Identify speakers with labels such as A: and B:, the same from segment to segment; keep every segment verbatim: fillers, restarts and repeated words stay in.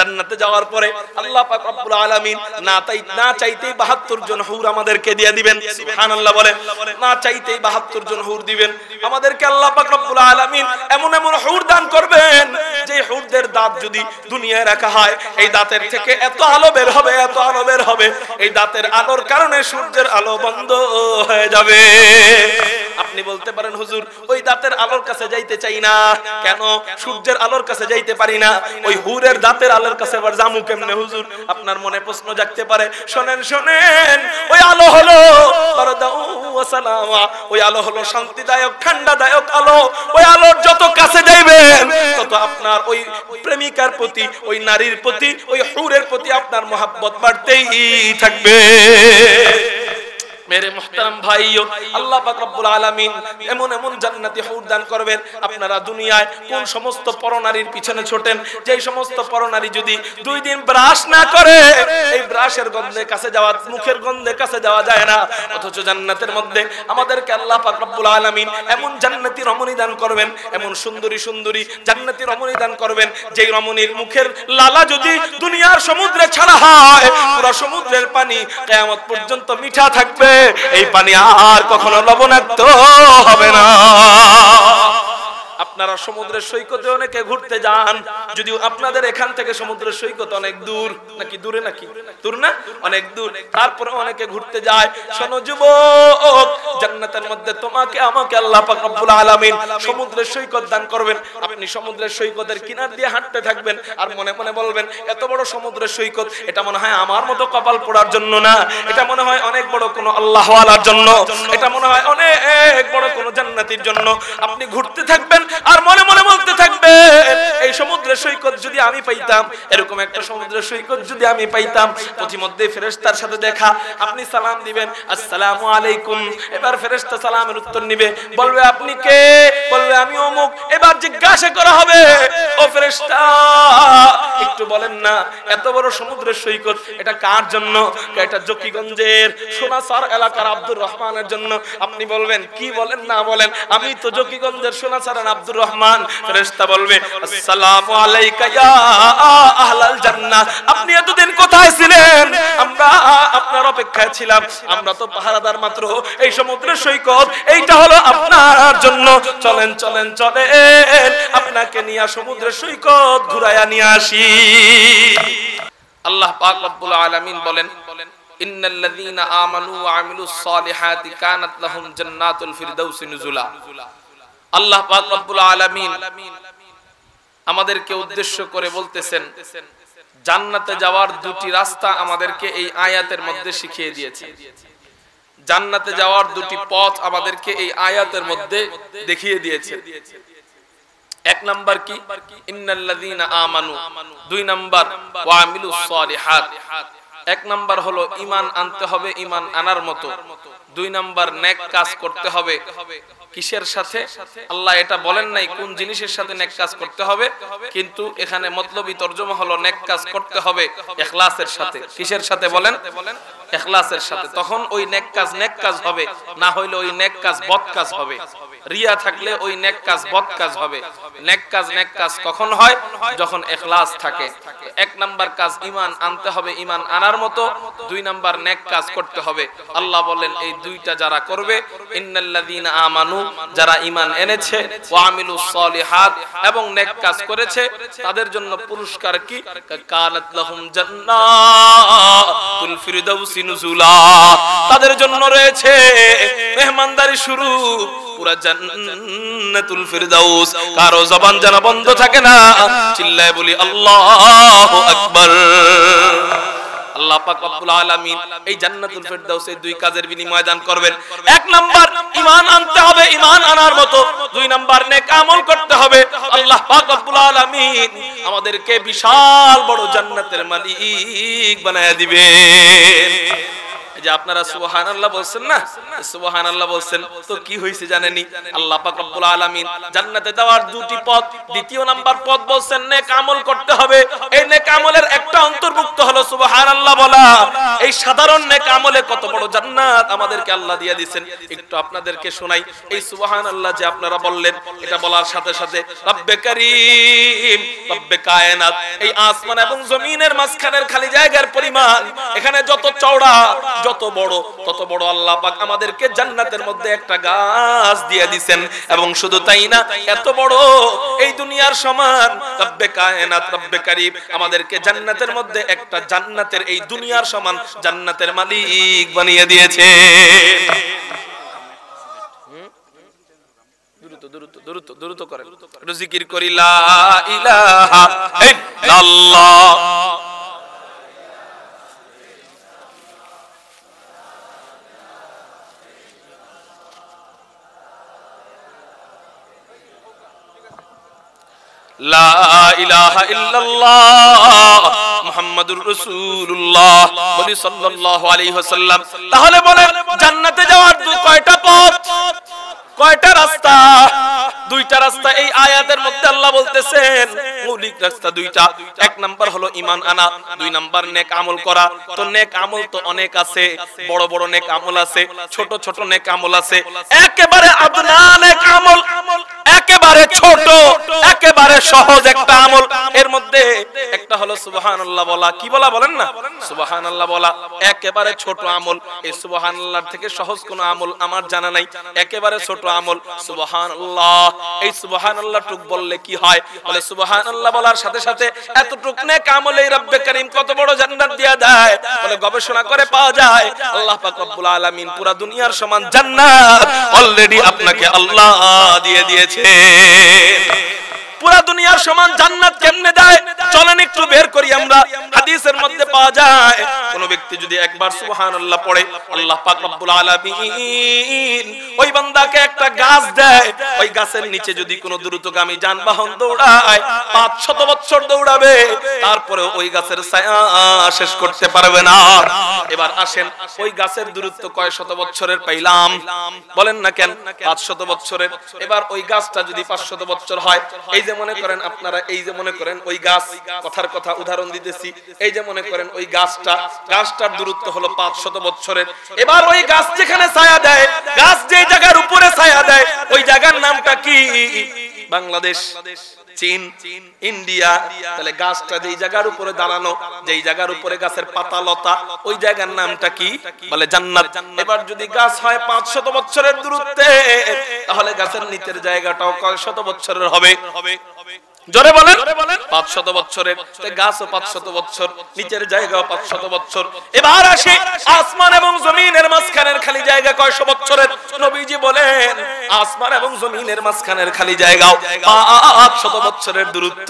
A: জান্নাতে যাওয়ার পরে আল্লাহ পাক রব্বুল আলামিন না তাই না চাইতেই বাহাত্তর জন হুর আমাদেরকে দিয়ে দিবেন। সুবহানাল্লাহ বলেন। না চাইতেই বাহাত্তর জন হুর দিবেন আমাদেরকে আল্লাহ পাক রব্বুল আলামিন। এমন এমন হুর দান করবেন যে হুরদের দাঁত যদি দুনিয়ায় রাখা হয়, এই দাঁতের থেকে এত আলো বের হবে, এত আলো বের হবে, এই দাঁতের আলোর কারণে সূর্যের আলো বন্ধ হয়ে যাবে। আপনি বলতে পারেন হুজুর ওই দাঁতের আলোর কাছে যাইতে চাই না, কেন? সূর্যের আলোর কাছে যাইতে পারি না, ওই হুরের দাঁতের আলোর কাছে আবার জামু কেমনে হুজুর? আপনার মনে প্রশ্ন জাগতে পারে। শোনেন শোনেন, ওই আলো হলো বারদাউ ওয়া সালামা, ওই আলো হলো শান্তিদায়ক ঠান্ডাদায়ক আলো। ওই আলোর যত কাছে যাইবেন তত আপনার ওই প্রেমিকার প্রতি, ওই নারীর প্রতি, ওই হুরের প্রতি আপনার মহব্বত বাড়তেই থাকবে। मेरे मुहतरम भाइयों, আল্লাহ পাক রব্বুল আলামিন এমন এমন জান্নাতি হুর দান করবেন। আপনারা দুনিয়ায় কোন সমস্ত পরনারীর পিছনে ছোটেন, যেই সমস্ত পরনারী যদি দুই দিন ব্রাশ না করে, এই ব্রাশের গন্ধে কাছে যাওয়া, মুখের গন্ধে কাছে যাওয়া যায় না। অথচ জান্নাতের মধ্যে আমাদেরকে আল্লাহ পাক রব্বুল আলামিন এমন জান্নাতি রমণী দান করবেন, এমন সুন্দরী সুন্দরী জান্নাতি রমণী দান করবেন, যেই রমণীর মুখের লালা যদি দুনিয়ার সমুদ্রে ছাড়া হয়, পুরো সমুদ্রের পানি কিয়ামত পর্যন্ত মিঠা থাকবে, এই পানি আর কখনো লবণাক্ত হবে না। আপনারা সমুদ্রের সৈকতে অনেকে ঘুরতে যান, যদিও আপনাদের এখান থেকে সমুদ্রের সৈকত অনেক দূর, নাকি দূরে? নাকি দূর না? অনেক দূর। তারপরে অনেকে ঘুরতে যায়। শোনো যুবক, জান্নাতের মধ্যে তোমাকে আমাকে আল্লাহ পাক রব্বুল আলামিন সমুদ্রের সৈকত দান করবেন। আপনি সমুদ্রের সৈকতের কিনার দিয়ে হাঁটতে থাকবেন আর মনে মনে বলবেন, এত বড় সমুদ্রের সৈকত, এটা মনে হয় আমার মতো কপাল পোড়ার জন্য না, এটা মনে হয় অনেক বড় কোনো আল্লাহওয়ালার জন্য, এটা মনে হয় অনেক বড় কোনো জান্নাতীর জন্য। আপনি ঘুরতে থাকবেন আর মনে মনে বলতে থাকবে, এই সমুদ্রের সৈকত যদি আমি পাইতাম, এরকম একটা সমুদ্রের সৈকত যদি আমি পাইতাম। প্রতিমধ্যে ফেরেশতার সাথে দেখা, আপনি সালাম দিবেন, আসসালামু আলাইকুম। এবার ফেরেশতা সালামের উত্তর নিবে, বলবে আপনি কে? বলবে আমি অমুক। এবার জিজ্ঞাসা করা হবে, ও ফেরেশতা একটু বলেন না, এত বড় সমুদ্রের সৈকত এটা কার জন্য? এটা জকিগঞ্জের সোনাসার এলাকার আব্দুর রহমানের জন্য। আপনি বলবেন, কি বলেন না বলেন, আমি তো জকিগঞ্জের সোনাসারের আব্দুর রহমান। ফেরেশতা বলবে, আসসালামু আলাইকা ইয়া আহলাল জান্নাহ। আপনি এতদিন কোথায় ছিলেন? আমরা আপনার অপেক্ষায় ছিলাম, আমরা তো পাহারাদার মাত্র। এই সমুদ্রের সৈকত এইটা হলো আপনার জন্য। চলেন চলেন চলেন, আপনাকে নিয়ে সমুদ্রের সৈকত ঘুরায়া নিয়ে আসি। আল্লাহ পাক রব্বুল আলামিন বলেন, ইন্নাল্লাযীনা আমানু ওয়া আমিলুস সালিহাতি কানাত লাহুম জান্নাতুল ফিরদাউসি নুজুলা। আল্লাহ পাক রব্বুল আলামিন আমাদেরকে উদ্দেশ্য করে বলতেছেন, জান্নাতে যাওয়ার দুটি রাস্তা আমাদেরকে এই আয়াতের মধ্যে শিখিয়ে দিয়েছেন। জান্নাতে যাওয়ার দুটি পথ আমাদেরকে এই আয়াতের মধ্যে দেখিয়ে দিয়েছে। এক নাম্বার কি? ইন্নাল্লাযীনা আমানু। দুই নাম্বার ওয়া আমিলুস সালিহাত। এক নাম্বার হলো ঈমান আনতে হবে ঈমান আনার মতো। দুই নাম্বার নেক কাজ করতে হবে। কিসের সাথে? আল্লাহ এটা বলেন নাই কোন জিনিসের সাথে নেক কাজ করতে হবে, কিন্তু এখানে মতলবী তরজমা হলো নেক কাজ করতে হবে ইখলাসের সাথে। কিসের সাথে বলেন? ইখলাসের সাথে। তখন ওই নেক কাজ নেক কাজ হবে, না হইলে ওই নেক কাজ বদ কাজ হবে। রিয়া থাকলে ওই নেক কাজ বদ কাজ হবে। নেক কাজ নেক কাজ কখন হয়? যখন ইখলাস থাকে। এক নাম্বার কাজ ঈমান আনতে হবে ঈমান আনার মতো, দুই নাম্বার নেক কাজ করতে হবে। আল্লাহ বলেন এই দুইটা যারা করবে, ইন্নাল্লাযীনা আমানু, যারা ঈমান এনেছে, ওয়া আমিলুস সালিহাত, এবং নেক কাজ করেছে, তাদের জন্য পুরস্কার কি? কানাত লাহুম জান্নাতুল ফিরদাউসি নুজুলা। তাদের জন্য রয়েছে মেহমানদারি শুরু পুরা জান্নাতুল ফিরদাউস। কারো জবান যেন বন্ধ থাকে না, চিল্লায় বলি আল্লাহু আকবার। আল্লাহ পাক রব্বুল আলামিন এই জান্নাতুল ফিরদাউসে দুই কাজের বিনিময় দান করবেন। এক নাম্বার ঈমান আনতে হবে ঈমান আনার মতো, দুই নাম্বার নেক আমল করতে হবে। আল্লাহ পাক রব্বুল আলামিন আমাদেরকে বিশাল বড় জান্নাতের মালিক বানায়া দিবেন। যে আপনারা সুবহানাল্লাহ বলছেন না, সুবহানাল্লাহ বলছেন তো কি হইছে জানেননি? আল্লাহ পাক রব্বুল আলামিন জান্নাতে যাওয়ার দুটি পথ, দ্বিতীয় নাম্বার পথ বলছেন নেক আমল করতে হবে। এই নেক আমলের একটা অন্তর্ভুক্ত হলো সুবহানাল্লাহ বলা। এই সাধারণ নেক আমলে কত বড় জান্নাত আমাদেরকে আল্লাহ দিয়ে দিবেন। একটু আপনাদেরকে শোনাই, এই সুবহানাল্লাহ যে আপনারা বললেন, এটা বলার সাথে সাথে রব্বে কারীম, রব্বে কায়নাত, এই আসমান এবং জমিনের মাঝখানের খালি জায়গার পরিমাণ, এখানে যত চওড়া যত বড় তত বড় আল্লাহ পাক আমাদেরকে জান্নাতের মধ্যে একটা গাছ দিয়ে দিবেন। এবং শুধু তাই না, এত বড় এই দুনিয়ার সমান রব্বে কায়নাত রব্বে কারীম আমাদেরকে জান্নাতের মধ্যে একটা জান্নাতের এই দুনিয়ার সমান জান্নাতের মালিক বানিয়ে দিয়েছে। দ্রুত দ্রুত দ্রুত দ্রুত করেন, একটু জিকির করি লা ইলাহা ইল্লাল্লাহ। লা ইলাহা ইল্লাল্লাহ মুহাম্মাদুর রাসূলুল্লাহ বলি সাল্লাল্লাহু আলাইহি ওয়াসাল্লাম। তাহলে বলেন জান্নাতে যাওয়ার কয়টা পথ, কয়টা রাস্তা? দুইটা রাস্তা এই আয়াতের মধ্যে আল্লাহ বলতেছেন, মৌলিক রাস্তা দুইটা। এক নাম্বার হলো ঈমান আনা, দুই নাম্বার নেক আমল করা। তো নেক আমল তো অনেক আছে, বড় বড় নেক আমল আছে, ছোট ছোট নেক আমল আছে। একেবারে আদনা নেক আমল, একেবারে ছোট, একেবারে সহজ একটা আমল, এর মধ্যে একটা হলো সুবহানাল্লাহ বলা। কি বলা বলেন না? সুবহানাল্লাহ বলা একেবারে ছোট আমল। এই সুবহানাল্লাহর থেকে সহজ কোন আমল আমার জানা নাই। একেবারে ছোট আমল সুবহানাল্লাহ। এই সুবহানাল্লাহ টুক বললে কি হয়? বলে সুবহানাল্লাহ বলার সাথে সাথে এতটুক নেক আমলেই রব্বে কারীম কত বড় জান্নাত দিয়ে দেয়। বলে গবেষণা করে পাওয়া যায় আল্লাহ পাক রব্বুল আলামিন পুরা দুনিয়ার সমান জান্নাত অলরেডি আপনাকে আল্লাহ দিয়ে দিয়েছে। পুরা দুনিয়ার সমান জান্নাত কেমনে দেয়? চলেন একটু বের করি আমরা। হাদিসের মধ্যে পাওয়া যায় কোন ব্যক্তি যদি একবার সুবহানাল্লাহ পড়ে, আল্লাহ পাক রব্বুল আলামিন ওই বান্দাকে একটা গাছ দেয়। ওই গাছের নিচে যদি কোনো দ্রুতগামী যানবাহন দৌড়ায়, পাঁচ শত বছর দৌড়াবে, তারপরে ওই গাছের ছায়া শেষ করতে পারবে না। এবার আসেন, ওই গাছের দূরত্ব কয় শত বছরের পাইলাম? বলেন না কেন? পাঁচ শত বছরের। এবার ওই গাছটা যদি পাঁচ শত বছর হয়, এই যে মনে করেন আপনারা, এই যে মনে করেন ওই গাছ, কথার কথা উদাহরণ দিতেছি, এই যে মনে করেন ওই গাছটা, গাছটার দূরত্ব হলো পাঁচ শত বছরের। এবার ওই গাছ যেখানে ছায়া দেয়, গাছ যে জায়গার উপরে ছায়া দেয়, ওই জায়গার নামটা কি? বাংলাদেশ, চীন, ইন্ডিয়া। তাহলে গাছটা যেই জায়গার উপরে দাঁড়ানো, যেই জায়গার উপরে গাছের পাতা লতা, ওই জায়গার নামটা কি? বলে জান্নাত। এবার যদি গাছ হয় পাঁচ শত বছরের দূরত্বে, তাহলে গাছের নিচের জায়গাটাও কয় শত বছরের হবে? জোরে বলেন, পাঁচ শত বছরের। গাছও পাঁচ শত বছর, নিচের জায়গাও পাঁচ শত বছর। এবার আসে আসমান এবং জমিনের মাঝখানের খালি জায়গা কয়শো বছরের? নবীজি বলেন আসমান এবং জমিনের মাঝখানের খালি জায়গাও পাঁচ শত বছরের দূরত্ব।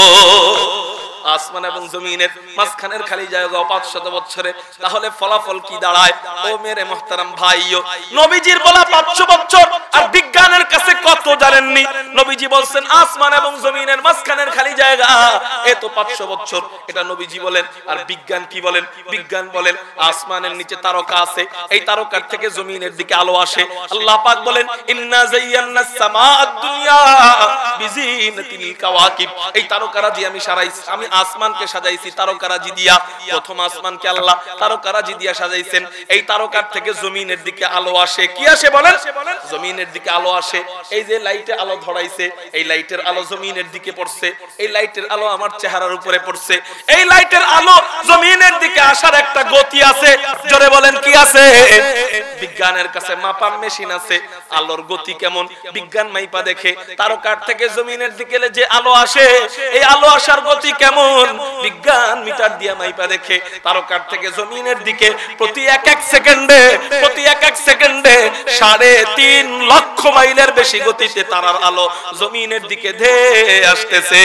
A: আসমান এবং জমিনের মাঝখানের খালি জায়গা পাঁচ শত বছরে। তাহলে ফলাফল কি দাঁড়ায়? ও মেরে মুহতারাম ভাইও, নবীজির বলা পাঁচশো বছর আর বিজ্ঞানের কাছে কত জানেননি? নবীজি বলছেন আসমান এবং জমিনের মাঝখানের খালি জায়গা এ তো পাঁচশো বছর। এটা নবীজি বলেন। আর বিজ্ঞান কি বলেন? বিজ্ঞান বলেন আসমানের নিচে তারকা আছে, এই তারকার থেকে জমিনের দিকে আলো আসে। আল্লাহ পাক বলেন ইন্না যায়্যানাস সামাআদ দুনিয়া বিজিনাতিল কাওয়াকিব। এই তারকারাজি আমি সারাইছি, আমি আসমানকে সাজাইছি তারকারাজি দিয়া। প্রথম আসমানকে আল্লাহ তারকারাজি দিয়া সাজাইছেন। এই তারকার থেকে জমিনের দিকে আলো আসে। কি আসে বলেন? জমিনের দিকে আলো আসে। এই যে লাইটে আলো ধরাইছে, এই লাইটের আলো জমিনের দিকে পড়ছে, এই লাইটের আলো আমার চেহারার উপরে পড়ছে। এই লাইটের আলো জমিনের দিকে আসার একটা গতি আছে। জোরে বলেন কি আছে? বিজ্ঞানের কাছে মাপার মেশিন আছে। আলোর গতি কেমন বিজ্ঞান মাইপা দেখে। তারকার থেকে জমিনের দিকে যে আলো আসে, এই আলো আসার গতি কেমন বিজ্ঞান মিটার দিয়া মাইপা দেখে। তারকার থেকে জমিনের দিকে প্রতি এক এক সেকেন্ডে, প্রতি এক এক সেকেন্ডে সাড়ে তিন লক্ষ মাইলের বেশি গতিতে তারার আলো জমিনের দিকে ধেয়ে আসতেছে।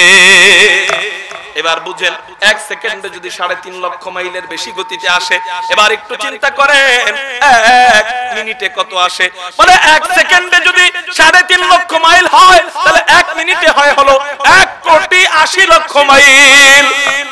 A: এবার বুঝেন, এক সেকেন্ডে যদি সাড়ে তিন লক্ষ মাইলের বেশি গতিতে আসে, এবার একটু চিন্তা করেন এক মিনিটে কত আসে। মানে এক সেকেন্ডে যদি সাড়ে তিন লক্ষ মাইল হয়, তাহলে এক মিনিটে হয় হলো এক কোটি আশি লক্ষ মাইল।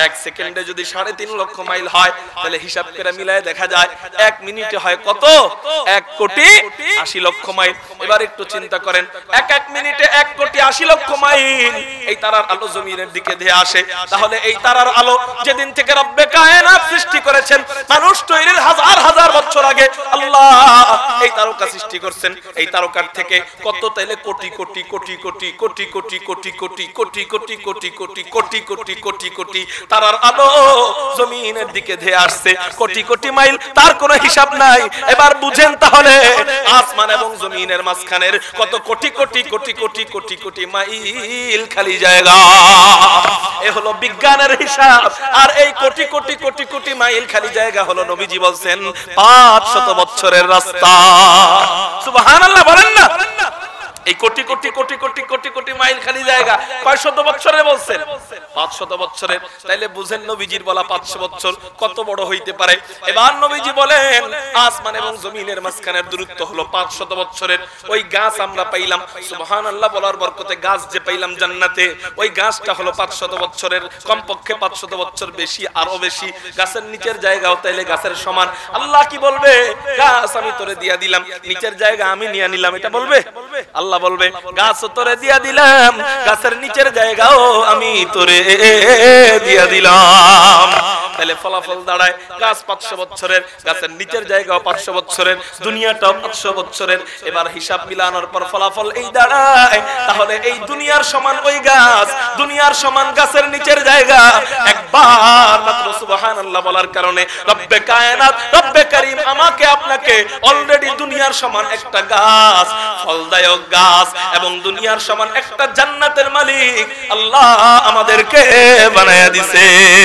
A: এক সেকেন্ডে যদি সাড়ে তিন লক্ষ মাইল হয় তাহলে হিসাব করে মিলায় দেখা যায় এক মিনিটে হয় কত? এক কোটি আশি লক্ষ মাইল। এবার একটু চিন্তা করেন, এক এক মিনিটে এক কোটি আশি লক্ষ মাইল এই তারার আলো জমিনের দিকে ধেয়ে আসে। তাহলে এই তারার আলো যেদিন থেকে রব্বে কায়নাত সৃষ্টি করেছেন, মানুষ তৈরির হাজার হাজার বছর আগে আল্লাহ এই তারকা সৃষ্টি করছেন। এই তারকার থেকে কত তাইলে কোটি কোটি কোটি কোটি কোটি কোটি কোটি কোটি কোটি কোটি কোটি কোটি কোটি কোটি কোটি কোটি তারার আলো জমিনের দিকে ধেয়ে আসছে, কোটি কোটি মাইল, তার কোনো হিসাব নাই। এবার বুঝেন তাহলে আসমান এবং জমিনের মাঝখানের কত কোটি কোটি কোটি কোটি কোটি কোটি মাইল খালি জায়গা। এ হলো বিজ্ঞানের হিসাব। আর এই কোটি কোটি কোটি কোটি মাইল খালি জায়গা হলো নবীজি বলছেন পাঁচশত বছরের রাস্তা। সুবহানাল্লাহ বলেন না? এই কোটি কোটি কোটি কোটি কোটি কোটি মাইল খালি জায়গা কয় শত বছরে বলছেন? পাঁচশত বছরের। তাইলে বুঝেন নবীজির বলা পাঁচশো বছর কত বড় হইতে পারে। এবার নবীজি বলেন আসমান এবং জমিনের মাঝখানের দূরত্ব হলো পাঁচশত বছরের। ওই গাছ আমরা পাইলাম, সুবহানাল্লাহ বলার বরকতে গাছ যে পাইলাম জান্নাতে, ওই গাছটা হলো পাঁচশত বছরের, কমপক্ষে পাঁচশত বছর বেশি, আরো বেশি। গাছের নিচের জায়গাও তাইলে গাছের সমান। আল্লাহ কি বলবে? গাছ আমি তোরে দিয়া দিলাম, নিচের জায়গা আমি নিয়ে নিলাম, এটা বলবে? আল্লাহ বলবে গাছ তোরে দিয়া দিলাম, গাছের নিচের জায়গাও আমি তোরে দিয়া দিলাম। তাহলে ফলাফল দাঁড়ায় গাছ পাঁচশো বছরের, গাছের নিচের জায়গাও পাঁচশো বছরের, দুনিয়াটাও পাঁচশো বছরের। এবার হিসাব মিলানোর পর ফলাফল এই দাঁড়ায়, তাহলে এই দুনিয়ার সমান ওই গাছ, দুনিয়ার সমান গাছের নিচের জায়গা। একবার মাত্র সুবহানাল্লাহ বলার কারণে রব্বে কায়নাত, রব্বে কারীম আমাকে আপনাকে অলরেডি দুনিয়ার সমান একটা গাছ, ফলদায়ক গাছ এবং দুনিয়ার সমান একটা জান্নাতের মালিক আল্লাহ আমাদেরকে বানায়া দিছে।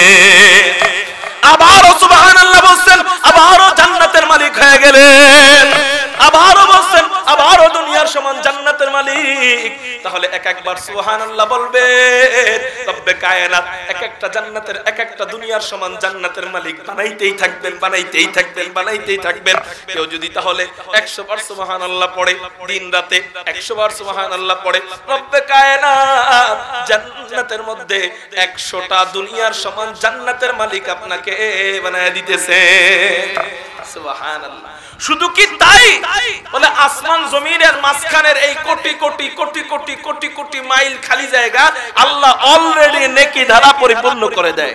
A: আবারও সুবহানাল্লাহ বলছেন, আবারও জান্নাতের মালিক হয়ে গেলেন। আবারও বলছেন আবারও দুনিয়ার সমান জান্নাতের মালিক। তাহলে এক একবার সুবহানাল্লাহ বলবে রব্বে কায়নাত এক একটা জান্নাতের, এক একটা দুনিয়ার সমান জান্নাতের মালিক বানাইতেই থাকবেন, বানাইতেই থাকবেন, বানাইতেই থাকবেন। কেউ যদি তাহলে একশো বার সুবহানাল্লাহ পড়ে, দিন রাতে একশো বার সুবহানাল্লাহ পড়ে, রব্বে কায়নাত জান্নাতের মধ্যে একশোটা দুনিয়ার সমান জান্নাতের মালিক আপনাকে বানায় দিতেছে। সুবহানাল্লাহ। শুধু কি তাই? বলে আসমান জমিনের মাঝখানের এই কোটি কোটি কোটি কোটি কোটি কোটি মাইল খালি জায়গা আল্লাহ অলরেডি নেকি ধারা পরিপূর্ণ করে দেয়।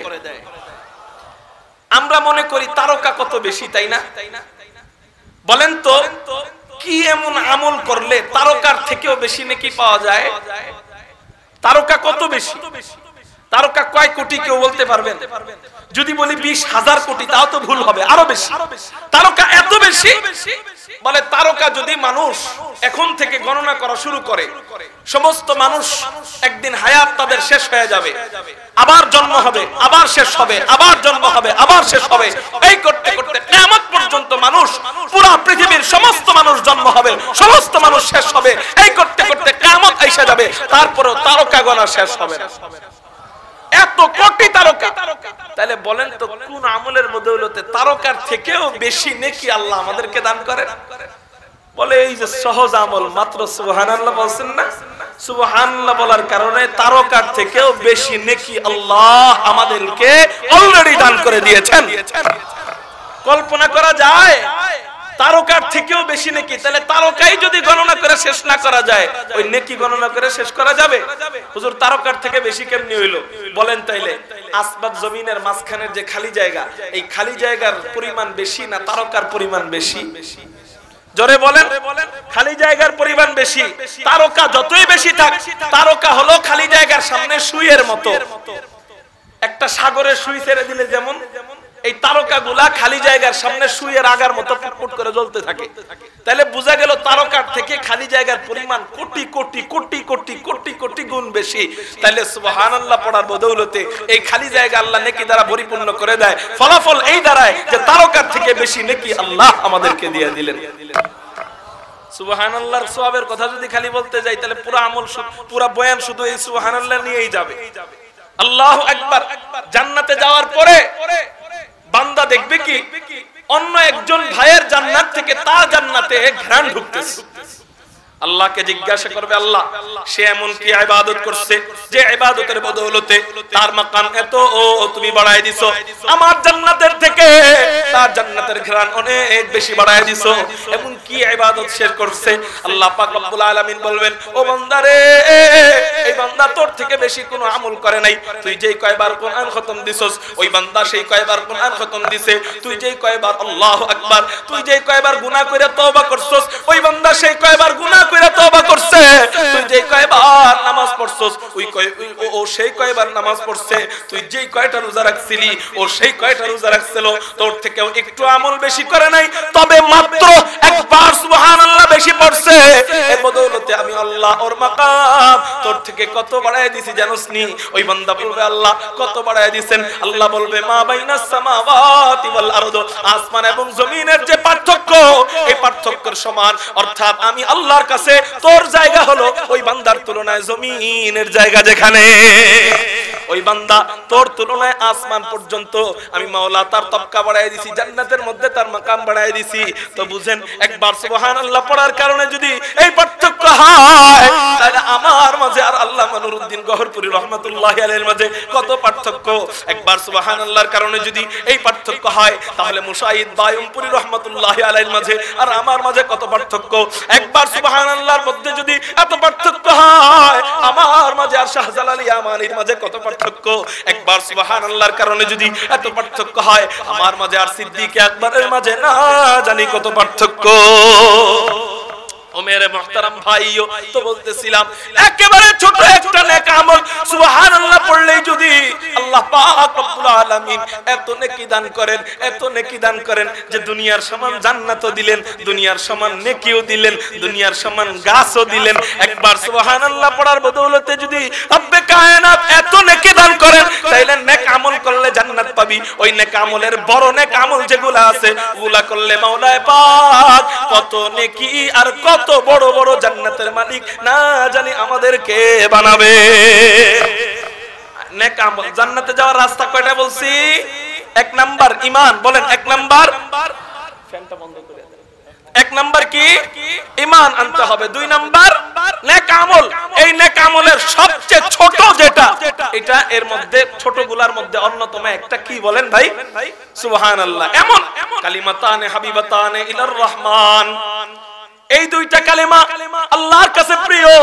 A: আমরা মনে করি তারকা কত বেশি, তাই না? বলেন তো কি এমন আমল করলে তারকার থেকেও বেশি নেকি পাওয়া যায়? তারকা কত বেশি? তারকা কয় কোটি কেউ বলতে পারবেন? যদি বলি বিশ হাজার কোটি তাও তো ভুল হবে, আরো বেশি। তারকা এত বেশি, বলে তারকা যদি মানুষ এখন থেকে গণনা করা শুরু করে, সমস্ত মানুষ একদিন হায়াত তাদের শেষ হয়ে যাবে, আবার জন্ম হবে, আবার শেষ হবে, আবার জন্ম হবে, আবার শেষ হবে, এই করতে করতে কিয়ামত পর্যন্ত মানুষ, পুরো পৃথিবীর সমস্ত মানুষ জন্ম হবে, সমস্ত মানুষ শেষ হবে, এই করতে করতে কিয়ামত এসে যাবে, তারপরেও তারকা গণনা শেষ হবে না। এত কোটি তারকা। তাহলে বলেন তো কোন আমলের বদৌলতে তারকার থেকেও বেশি নেকি আল্লাহ আমাদেরকে দান করেন? বলে এই যে সহজ আমল, মাত্র সুবহানাল্লাহ বলছেন না, সুবহানাল্লাহ বলার কারণে তারকার থেকেও বেশি নেকি আল্লাহ আমাদেরকে অলরেডি দান করে দিয়েছেন। কল্পনা করা যায় তারকার থেকেও বেশি নেকি? তাহলে তারকাই যদি গণনা করে শেষ না করা যায়, ওই নেকি গণনা করে শেষ করা যাবে? হুজুর তারকার থেকে বেশি কেমনি হইলো? বলেন তাইলে আসমান জমিনের মাঝখানের যে খালি জায়গা, এই খালি জায়গার পরিমাণ বেশি না তারকার পরিমাণ বেশি? জোরে বলেন। খালি জায়গার পরিমাণ বেশি। তারকা যতই বেশি থাক, তারকা হলো খালি জায়গার সামনে সুইয়ের মতো। একটা সাগরে সুই ছেড়ে দিলে যেমন, এই তারকাগুলা খালি জায়গার সামনে সুইয়ের আগার মতো ফুটফুট করে জ্বলতে থাকে। তাহলে বোঝা গেল তারকার থেকে খালি জায়গার পরিমাণ কোটি কোটি কোটি কোটি কোটি কোটি গুণ বেশি। তাহলে সুবহানাল্লাহ পড়ার বদৌলতে এই খালি জায়গা আল্লাহ নেকি দ্বারা পরিপূর্ণ করে দেয়। ফলাফল এই দাঁড়ায় যে তারকার থেকে বেশি নেকি আল্লাহ আমাদেরকে দিয়ে দিলেন। সুবহানাল্লাহর সওয়াবের কথা যদি খালি বলতে যাই, তাহলে পুরো আমল, পুরো বয়ান শুধু এই সুবহানাল্লাহ নিয়েই যাবে। আল্লাহু আকবার। জান্নাতে যাওয়ার পরে বান্দা দেখবে কি অন্য একজন ভাইয়ের জান্নাত থেকে তার জান্নাতে ঘ্রাণ ঢুকতেছে। আল্লাহকে জিজ্ঞাসা করবে, আল্লাহ সে এমন কি ইবাদত করছে যে ইবাদতের বদৌলতে তার মাকাম এত ও তুমি বাড়ায় দিছো, আমার জান্নাতের থেকে তার জান্নাতের ঘ্রাণ অনেক বেশি বাড়ায় দিছো, এমন কি ইবাদত সে করছে? আল্লাহ পাক রব্বুল আলামিন বলবেন, ও বান্দা রে, এই বান্দা তোর থেকে বেশি কোনো আমল করে নাই, তুই যেই কয়বার কোরআন খতম দিছস ওই বান্দা সেই কয়বার কোরআন খতম দিছে, তুই যেই কয়বার আল্লাহু আকবার, তুই যেই কয়বার গুনাহ করে তওবা করছস ওই বান্দা সেই কয়বার গুনাহ করে তওবা করছে, তুই যেই কয়বার নামাজ পড়ছস ওই কয় ও সেই কয়বার নামাজ পড়ছে, তুই যেই কয়টা রোজা রাখছিলি ও সেই কয়টা রোজা রাখছিল, তোর থেকেও একটু আমল বেশি করে নাই, তবে মাত্র একবার সুবহানাল্লাহ বেশি পড়ছে, এর বদৌলতে আমি আল্লাহ ওর মাকাম তোর থেকে কত বাড়ায় দিছি জানোস নি? ওই বান্দা বলবে, আল্লাহ কত বাড়ায় দিবেন? আল্লাহ বলবে, মা বাইনাস সামাওয়াতি ওয়াল আরদ, আসমান এবং জমিনের যে পার্থক্য এই পার্থক্যের সমান, অর্থাৎ আমি আল্লাহর কাছে তোর জায়গা হলো ওই বান্দার তুলনায় জমিনের জায়গা যেখানে, ওই বান্দা তোর তুলনায় আসমান পর্যন্ত আমি মাওলা তার তবকা বাড়ায় দিছি, জান্নাতের মধ্যে তার মাকাম বাড়ায় দিছি। তো বুঝেন, একবার সুবহানাল্লাহ পড়ার কারণে যদি এই পার্থক্য হয়, তাহলে আমার মাঝে আর আল্লামা নুরুদ্দিন গহরপুরী রাহমাতুল্লাহি আলাইহির মাঝে কত পার্থক্য। একবার সুবহানাল্লাহর কারণে যদি এই পার্থক্য হয়, তাহলে মুশাহিদ বায়ুমপুরী রাহমাতুল্লাহি আলাইহির মাঝে আর আমার মাঝে কত পার্থক্য। একবার সুবহানাল্লাহর মধ্যে যদি এত পার্থক্য হয়, আমার মাঝে আর শাহজালাল ইয়ামানির মাঝে কত পার্থক্য। একবার সুবহানাল্লাহর কারণে যদি এত পার্থক্য হয়, আমার মাঝে আর সিদ্দিক আকবরের মাঝে না জানি কত পার্থক্য। ও মেরে মুহতারাম ভাইও, তো বলতেছিলাম একেবারে ছোট একটা নেক আমল সুবহানাল্লাহ পড়লেই যদি আল্লাহ পাক রব্বুল আলামিন এত নেকি দান করেন, এত নেকি দান করেন যে দুনিয়ার সমান জান্নাতও দিলেন, দুনিয়ার সমান নেকিও দিলেন, দুনিয়ার সমান গাছও দিলেন। একবার সুবহানাল্লাহ পড়ার বদৌলতে যদি রব্বে কায়নাত এত নেকি দান করেন, তাইলে নেক আমল করলে জান্নাত পাবি। ওই নেক আমলের বড় নেক আমল যেগুলো আছে ওগুলা করলে মাওলায় পাক কত নেকি আর কত কত বড় বড় জান্নাতের মালিক না জানি আমাদেরকে বানাবে। নেক আমল জান্নাতে যাওয়ার রাস্তা কয়টা বলছি? এক নাম্বার ঈমান, বলেন এক নাম্বার, ফ্যানটা বন্ধ করে দেন। এক নাম্বার কি? ঈমান আনতে হবে। দুই নাম্বার নেক আমল। এই নেক আমলের সবচেয়ে ছোট যেটা, এটা এর মধ্যে ছোটগুলার মধ্যে অন্যতম একটা কি বলেন ভাই? সুবহানাল্লাহ। এমন কালিমাতানে হাবিবাতানে ইলার রহমান, এই দুইটা কালেমা আল্লাহর কাছে প্রিয়,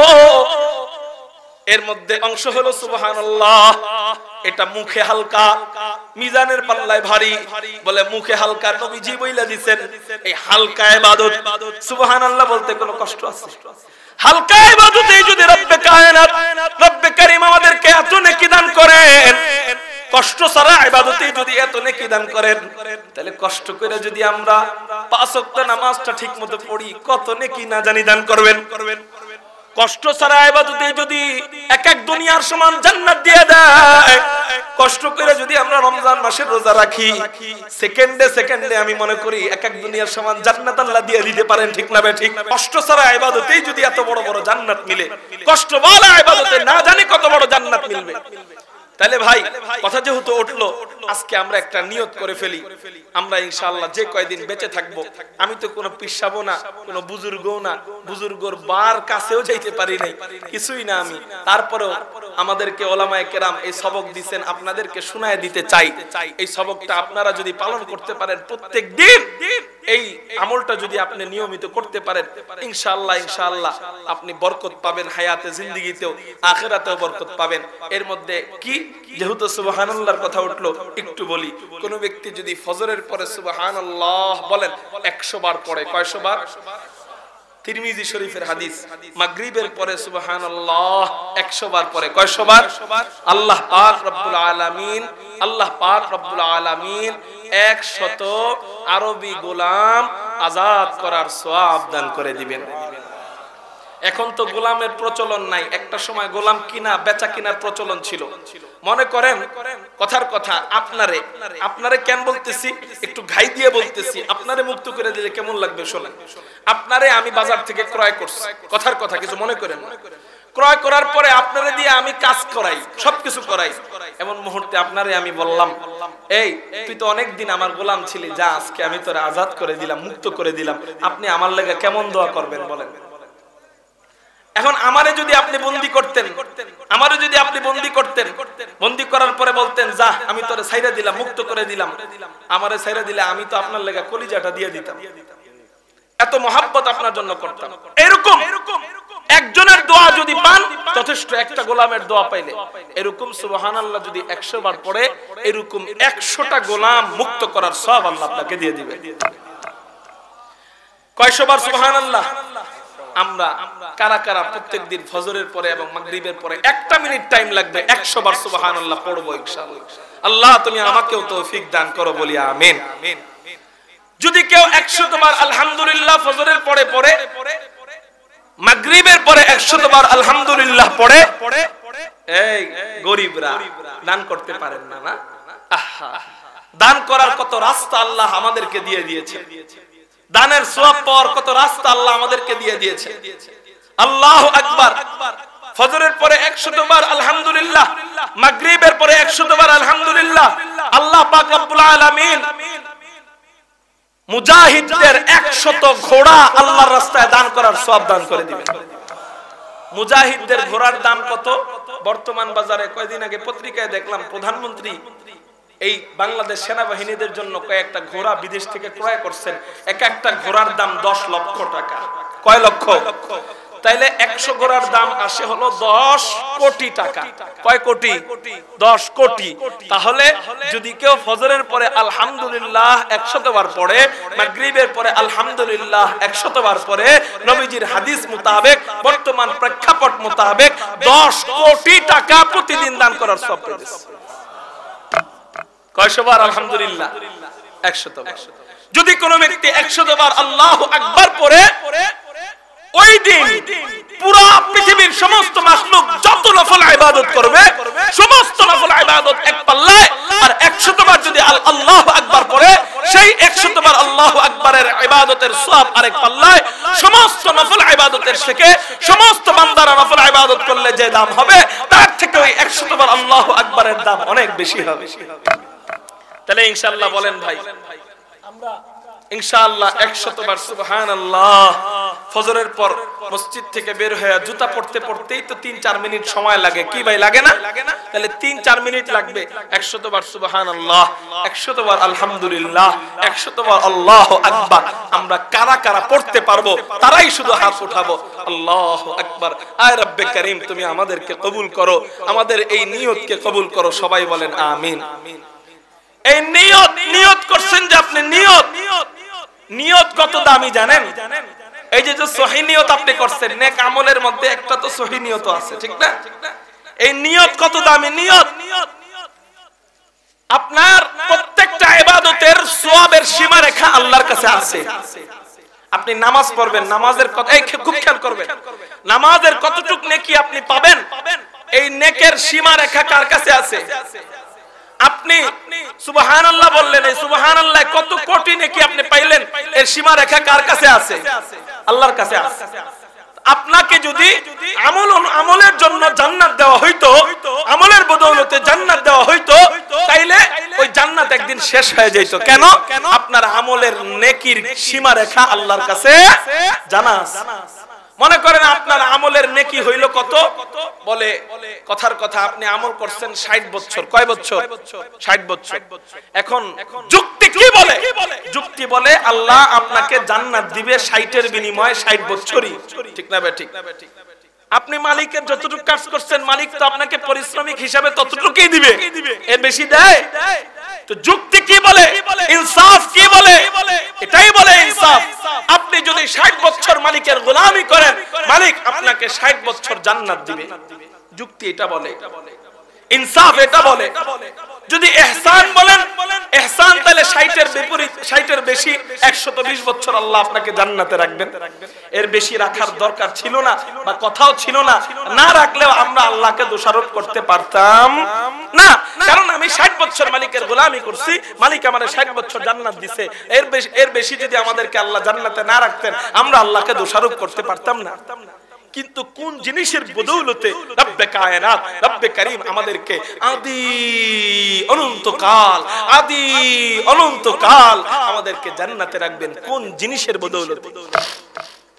A: এর মধ্যে অংশ হলো সুবহানাল্লাহ। এটা মুখে হালকা, মিজানের পাল্লায় ভারী। বলে মুখে হালকা, নবীজি বইলা দিবেন এই হালকা ইবাদত সুবহানাল্লাহ বলতে কোনো কষ্ট আছে? হালকা ইবাদতে যদি রব্বে কায়নাত রব্বে কারীম আমাদেরকে এত নেকি দান করেন, কষ্ট ছাড়া ইবাদতে যদি এত নেকি দান করেন, তাহলে কষ্ট করে যদি আমরা পাঁচ ওয়াক্ত নামাজটা ঠিকমতো পড়ি, কত নেকি না জানি দান করবেন। কষ্ট ছাড়া ইবাদতে যদি এক এক দুনিয়ার সমান জান্নাত দিয়ে দেয়, কষ্ট করে যদি আমরা রমজান মাসের রোজা রাখি, সেকেন্ডে সেকেন্ডে আমি মনে করি এক এক দুনিয়ার সমান জান্নাত আল্লাহ দিয়ে দিতে পারেন, ঠিক না ঠিক? কষ্ট ছাড়া ইবাদতে যদি এত বড় বড় জান্নাত মিলে, কষ্ট ওয়ালা ইবাদতে না জানি কত বড় জান্নাত মিলবে। তাহলে ভাই কথা যেহেতু উঠলো, আজকে আমরা একটা নিয়ত করে ফেলি, আমরা ইনশাআল্লাহ যে কয়দিন বেঁচে থাকবো, আমি তো কোনো পিসাবো না, কোনো বুজুর্গও না, বুজুর্গর বার কাছেও যাইতে পারি নাই, কিছুই না আমি, তারপরেও আমাদেরকে ওলামায়ে কেরাম এই সবক দিবেন, আপনাদেরকে শোনায় দিতে চাই। এই সবকটা আপনারা যদি পালন করতে পারেন, প্রত্যেক দিন এই আমলটা যদি আপনি নিয়মিত করতে পারেন, ইনশাআল্লাহ ইনশাআল্লাহ আপনি বরকত পাবেন, হায়াতে জিন্দেগিতেও আখিরাতেও বরকত পাবেন। এর মধ্যে কি, যেহেতু সুবহানাল্লাহর কথা উঠলো, একটু বলি। কোন ব্যক্তি যদি ফজরের পরে সুবহানাল্লাহ বলেন একশো বার পড়ে, কয়শো বার? তিরমিজি শরীফের হাদিস, মাগরিবের পরে সুবহানাল্লাহ একশো বার পরে, কয়শো বার? আল্লাহ পাক রব্বুল আলামিন আল্লাহ পাক রব্বুল আলামিন একশত আরবি গোলাম আজাদ করার সওয়াব দান করে দিবেন। এখন তো গোলামের প্রচলন নাই, একটা সময় গোলাম কিনা বেচা কিনার প্রচলন ছিল। মনে করেন কথার কথা, আপনারে আপনারে কেন বলতেছি, একটু ঘাই দিয়ে বলতেছি, আপনারে মুক্ত করে দিলে কেমন লাগবে শোনেন। আপনারে আমি বাজার থেকে ক্রয় করছি, কথার কথা কিছু মনে করেন না। ক্রয় করার পরে আপনারে দিয়ে আমি কাজ করাই, সবকিছু করাই। এমন মুহূর্তে আপনারে আমি বললাম, এই তুই তো অনেক দিন আমার গোলাম ছিলি, যা আজকে আমি তোরে আজাদ করে দিলাম, মুক্ত করে দিলাম, আপনি আমার লাগা কেমন দোয়া করবেন বলেন? এখন আমারে যদি আপনি বন্দী করতেন, আমারে যদি আপনি বন্দী করতেন, বন্দী করার পরে বলতেন যা আমি তোরে ছাইরা দিলাম, মুক্ত করে দিলাম, আমারে ছাইরা দিলে আমি তো আপনার লেগে কলিজাটা দিয়ে দিতাম, এত মহাব্বত আপনার জন্য করতাম। এরকম একজনের দোয়া যদি পান যথেষ্ট, একটা গোলামের দোয়া পাইলে এরকম সুবহানাল্লাহ যদি একশো বার পড়ে, এরকম একশোটা গোলাম মুক্ত করার সওয়াব আল্লাহ আপনাকে দিয়ে দিবে। কয়শো বার সুবহানাল্লাহ? আমরা কারা কারা প্রত্যেকদিন ফজরের পরে এবং মাগরিবের পরে একটা মিনিট টাইম লাগবে একশো বার সুবহানাল্লাহ পড়বো ইনশাআল্লাহ। আল্লাহ তুমি আমাকেও তৌফিক দান করো, বলি আমিন। যদি কেউ একশো বার আলহামদুলিল্লাহ ফজরের পরে পড়ে, মাগরিবের পরে একশো বার আলহামদুলিল্লাহ পড়ে, এই গরিবরা দান করতে পারেন না, না আহা, দান করার কত রাস্তা আল্লাহ আমাদেরকে দিয়ে দিয়েছে, দানের সওয়াব পাওয়ার কত রাস্তা আল্লাহ আমাদেরকে দিয়ে দিয়েছে। আল্লাহু আকবার। ফজরের পরে একশো বার আলহামদুলিল্লাহ, মাগরিবের পরে একশো বার আলহামদুলিল্লাহ। আল্লাহ পাক রব্বুল আলামিন মুজাহিদদের একশত ঘোড়া আল্লাহর রাস্তায় দান করার সওয়াব দান করে দিবেন। মুজাহিদদের ঘোড়ার দাম কত? বর্তমান বাজারে কয়েকদিন আগে পত্রিকায় দেখলাম প্রধানমন্ত্রী এই বাংলাদেশ সেনাবাহিনীদের জন্য কয়েকটা ঘোড়া বিদেশ থেকে ক্রয় করছেন, এক একটা ঘোড়ার দাম দশ লক্ষ টাকা। কয় লক্ষ? তাইলে একশো ঘোড়ার দাম আসে হলো দশ কোটি টাকা। কয় কোটি? দশ কোটি। তাহলে যদি কেউ ফজরের পরে আলহামদুলিল্লাহ একশত বার পড়ে, মাগরিবের পরে আলহামদুলিল্লাহ একশত বার পড়ে, নবীজির হাদিস মোতাবেক, বর্তমান প্রেক্ষাপট মোতাবেক দশ কোটি টাকা প্রতিদিন দান করার সওয়াব পেয়েছে। কয়শো বার আলহামদুলিল্লাহ? একশত বার। যদি কোনো ব্যক্তি একশত বার আল্লাহু আকবার পড়ে, ওই দিন পুরো পৃথিবীর সমস্ত মাখলুক যত নফল ইবাদত করবে, সমস্ত নফল ইবাদত এক পাল্লায়, আর একশত বার যদি আল্লাহু আকবার পড়ে, সেই একশত বার আল্লাহু আকবারের ইবাদতের সওয়াব আরেক পাল্লায়, সমস্ত নফল ইবাদতের থেকে সমস্ত বান্দারা নফল ইবাদত করলে যে দাম হবে, তার থেকে ওই একশত বার আল্লাহু আকবারের দাম অনেক বেশি হবে। তাহলে ইনশাআল্লাহ বলেন ভাই, আমরা ইনশাআল্লাহ একশত বার সুবহানাল্লাহ ফজরের পর মসজিদ থেকে বের হয়ে জুতা পড়তে পড়তেই তো তিন চার মিনিট সময় লাগে, কি ভাই লাগে না? তাহলে তিন চার মিনিট লাগবে একশত বার সুবহানাল্লাহ, একশত বার আলহামদুলিল্লাহ, একশত বার আল্লাহু আকবার। আমরা কারা কারা পড়তে পারবো তারাই শুধু হাত উঠাবো। আল্লাহু আকবার। আয় রব্বে কারীম, তুমি আমাদেরকে কবুল করো, আমাদের এই নিয়তকে কবুল করো। সবাই বলেন আমিন। এই নিয়ত, নিয়ত করছেন যে আপনি নিয়ত, নিয়ত কত দামি জানেন? এই যে সহিহ নিয়ত আপনি করছেন, নেক আমলের মধ্যে একটা তো সহিহ নিয়ত আছে, ঠিক না? এই নিয়ত কত দামি নিয়ত। আপনার প্রত্যেকটা ইবাদতের সওয়াবের সীমারেখা আল্লাহর কাছে আছে। আপনি নামাজ পড়বেন, নামাজের কথা এই খুব খেয়াল করবেন, নামাজের কতটুক নেকি আপনি পাবেন, এই নেকের সীমারেখা কার কাছে আছে? আপনি সুবহানাল্লাহ বললেন, এই সুবহানাল্লাহ কত কোটি নেকি আপনি পাইলেন, এর সীমারেখা কার কাছে আছে? আল্লাহর কাছে আছে। আপনাকে যদি আমল আমলের জন্য জান্নাত দেওয়া হইতো, আমলের বদৌলতে জান্নাত দেওয়া হইতো, তাইলে ওই জান্নাত একদিন শেষ হয়ে যেত। কেন? আপনার আমলের নেকির সীমারেখা আল্লাহর কাছে জানা আছে। মনে করেন আপনার আমলের নেকি হইল কত? বলে কথার কথা আপনি আমল করছেন ষাট বছর। কয় বছর? ষাট বছর। এখন যুক্তি কি বলে? যুক্তি বলে আল্লাহ আপনাকে জান্নাত দিবে ষাটের বিনিময়ে ষাট বছরই, ঠিক না বে ঠিক? আপনি মালিকের যতটুকু কাজ করছেন, মালিক তো আপনাকে পারিশ্রমিক হিসাবে ততটুকুই দিবে, এর বেশি দেয়? তো যুক্তি কি বলে? ইনসাফ কি বলে? এটাই বলে ইনসাফ। আপনি যদি ষাট বছর মালিকের গোলামি করেন, মালিক আপনাকে ষাট বছর জান্নাত দিবে। যুক্তি এটা বলে, ইনসাফ এটা বলে। যদি ইহসান বলেন, ইহসান তাহলে ষাটের বিপরীত, ষাটের বেশি একশত বিশ বছর আল্লাহ আপনাকে জান্নাতে রাখবেন। এর বেশি রাখার দরকার ছিল না বা কথাও ছিল না, না রাখলেও আমরা আল্লাহকে দোষারোপ করতে পারতাম না, কারণ আমি ষাট বছর মালিকের গোলামি করছি, মালিক আমাদের ষাট বছর জান্নাত দিছে। এর বেশি এর বেশি যদি আমাদেরকে আল্লাহ জান্নাতে না রাখতেন, আমরা আল্লাহকে দোষারোপ করতে পারতাম না। কিন্তু কোন জিনিসের বদৌলতে রব্বে কায়নাত, রব্বে কারীম আমাদেরকে আদি অনন্তকাল, আদি অনন্তকাল আমাদেরকে জান্নাতে রাখবেন? কোন জিনিসের বদৌলতে?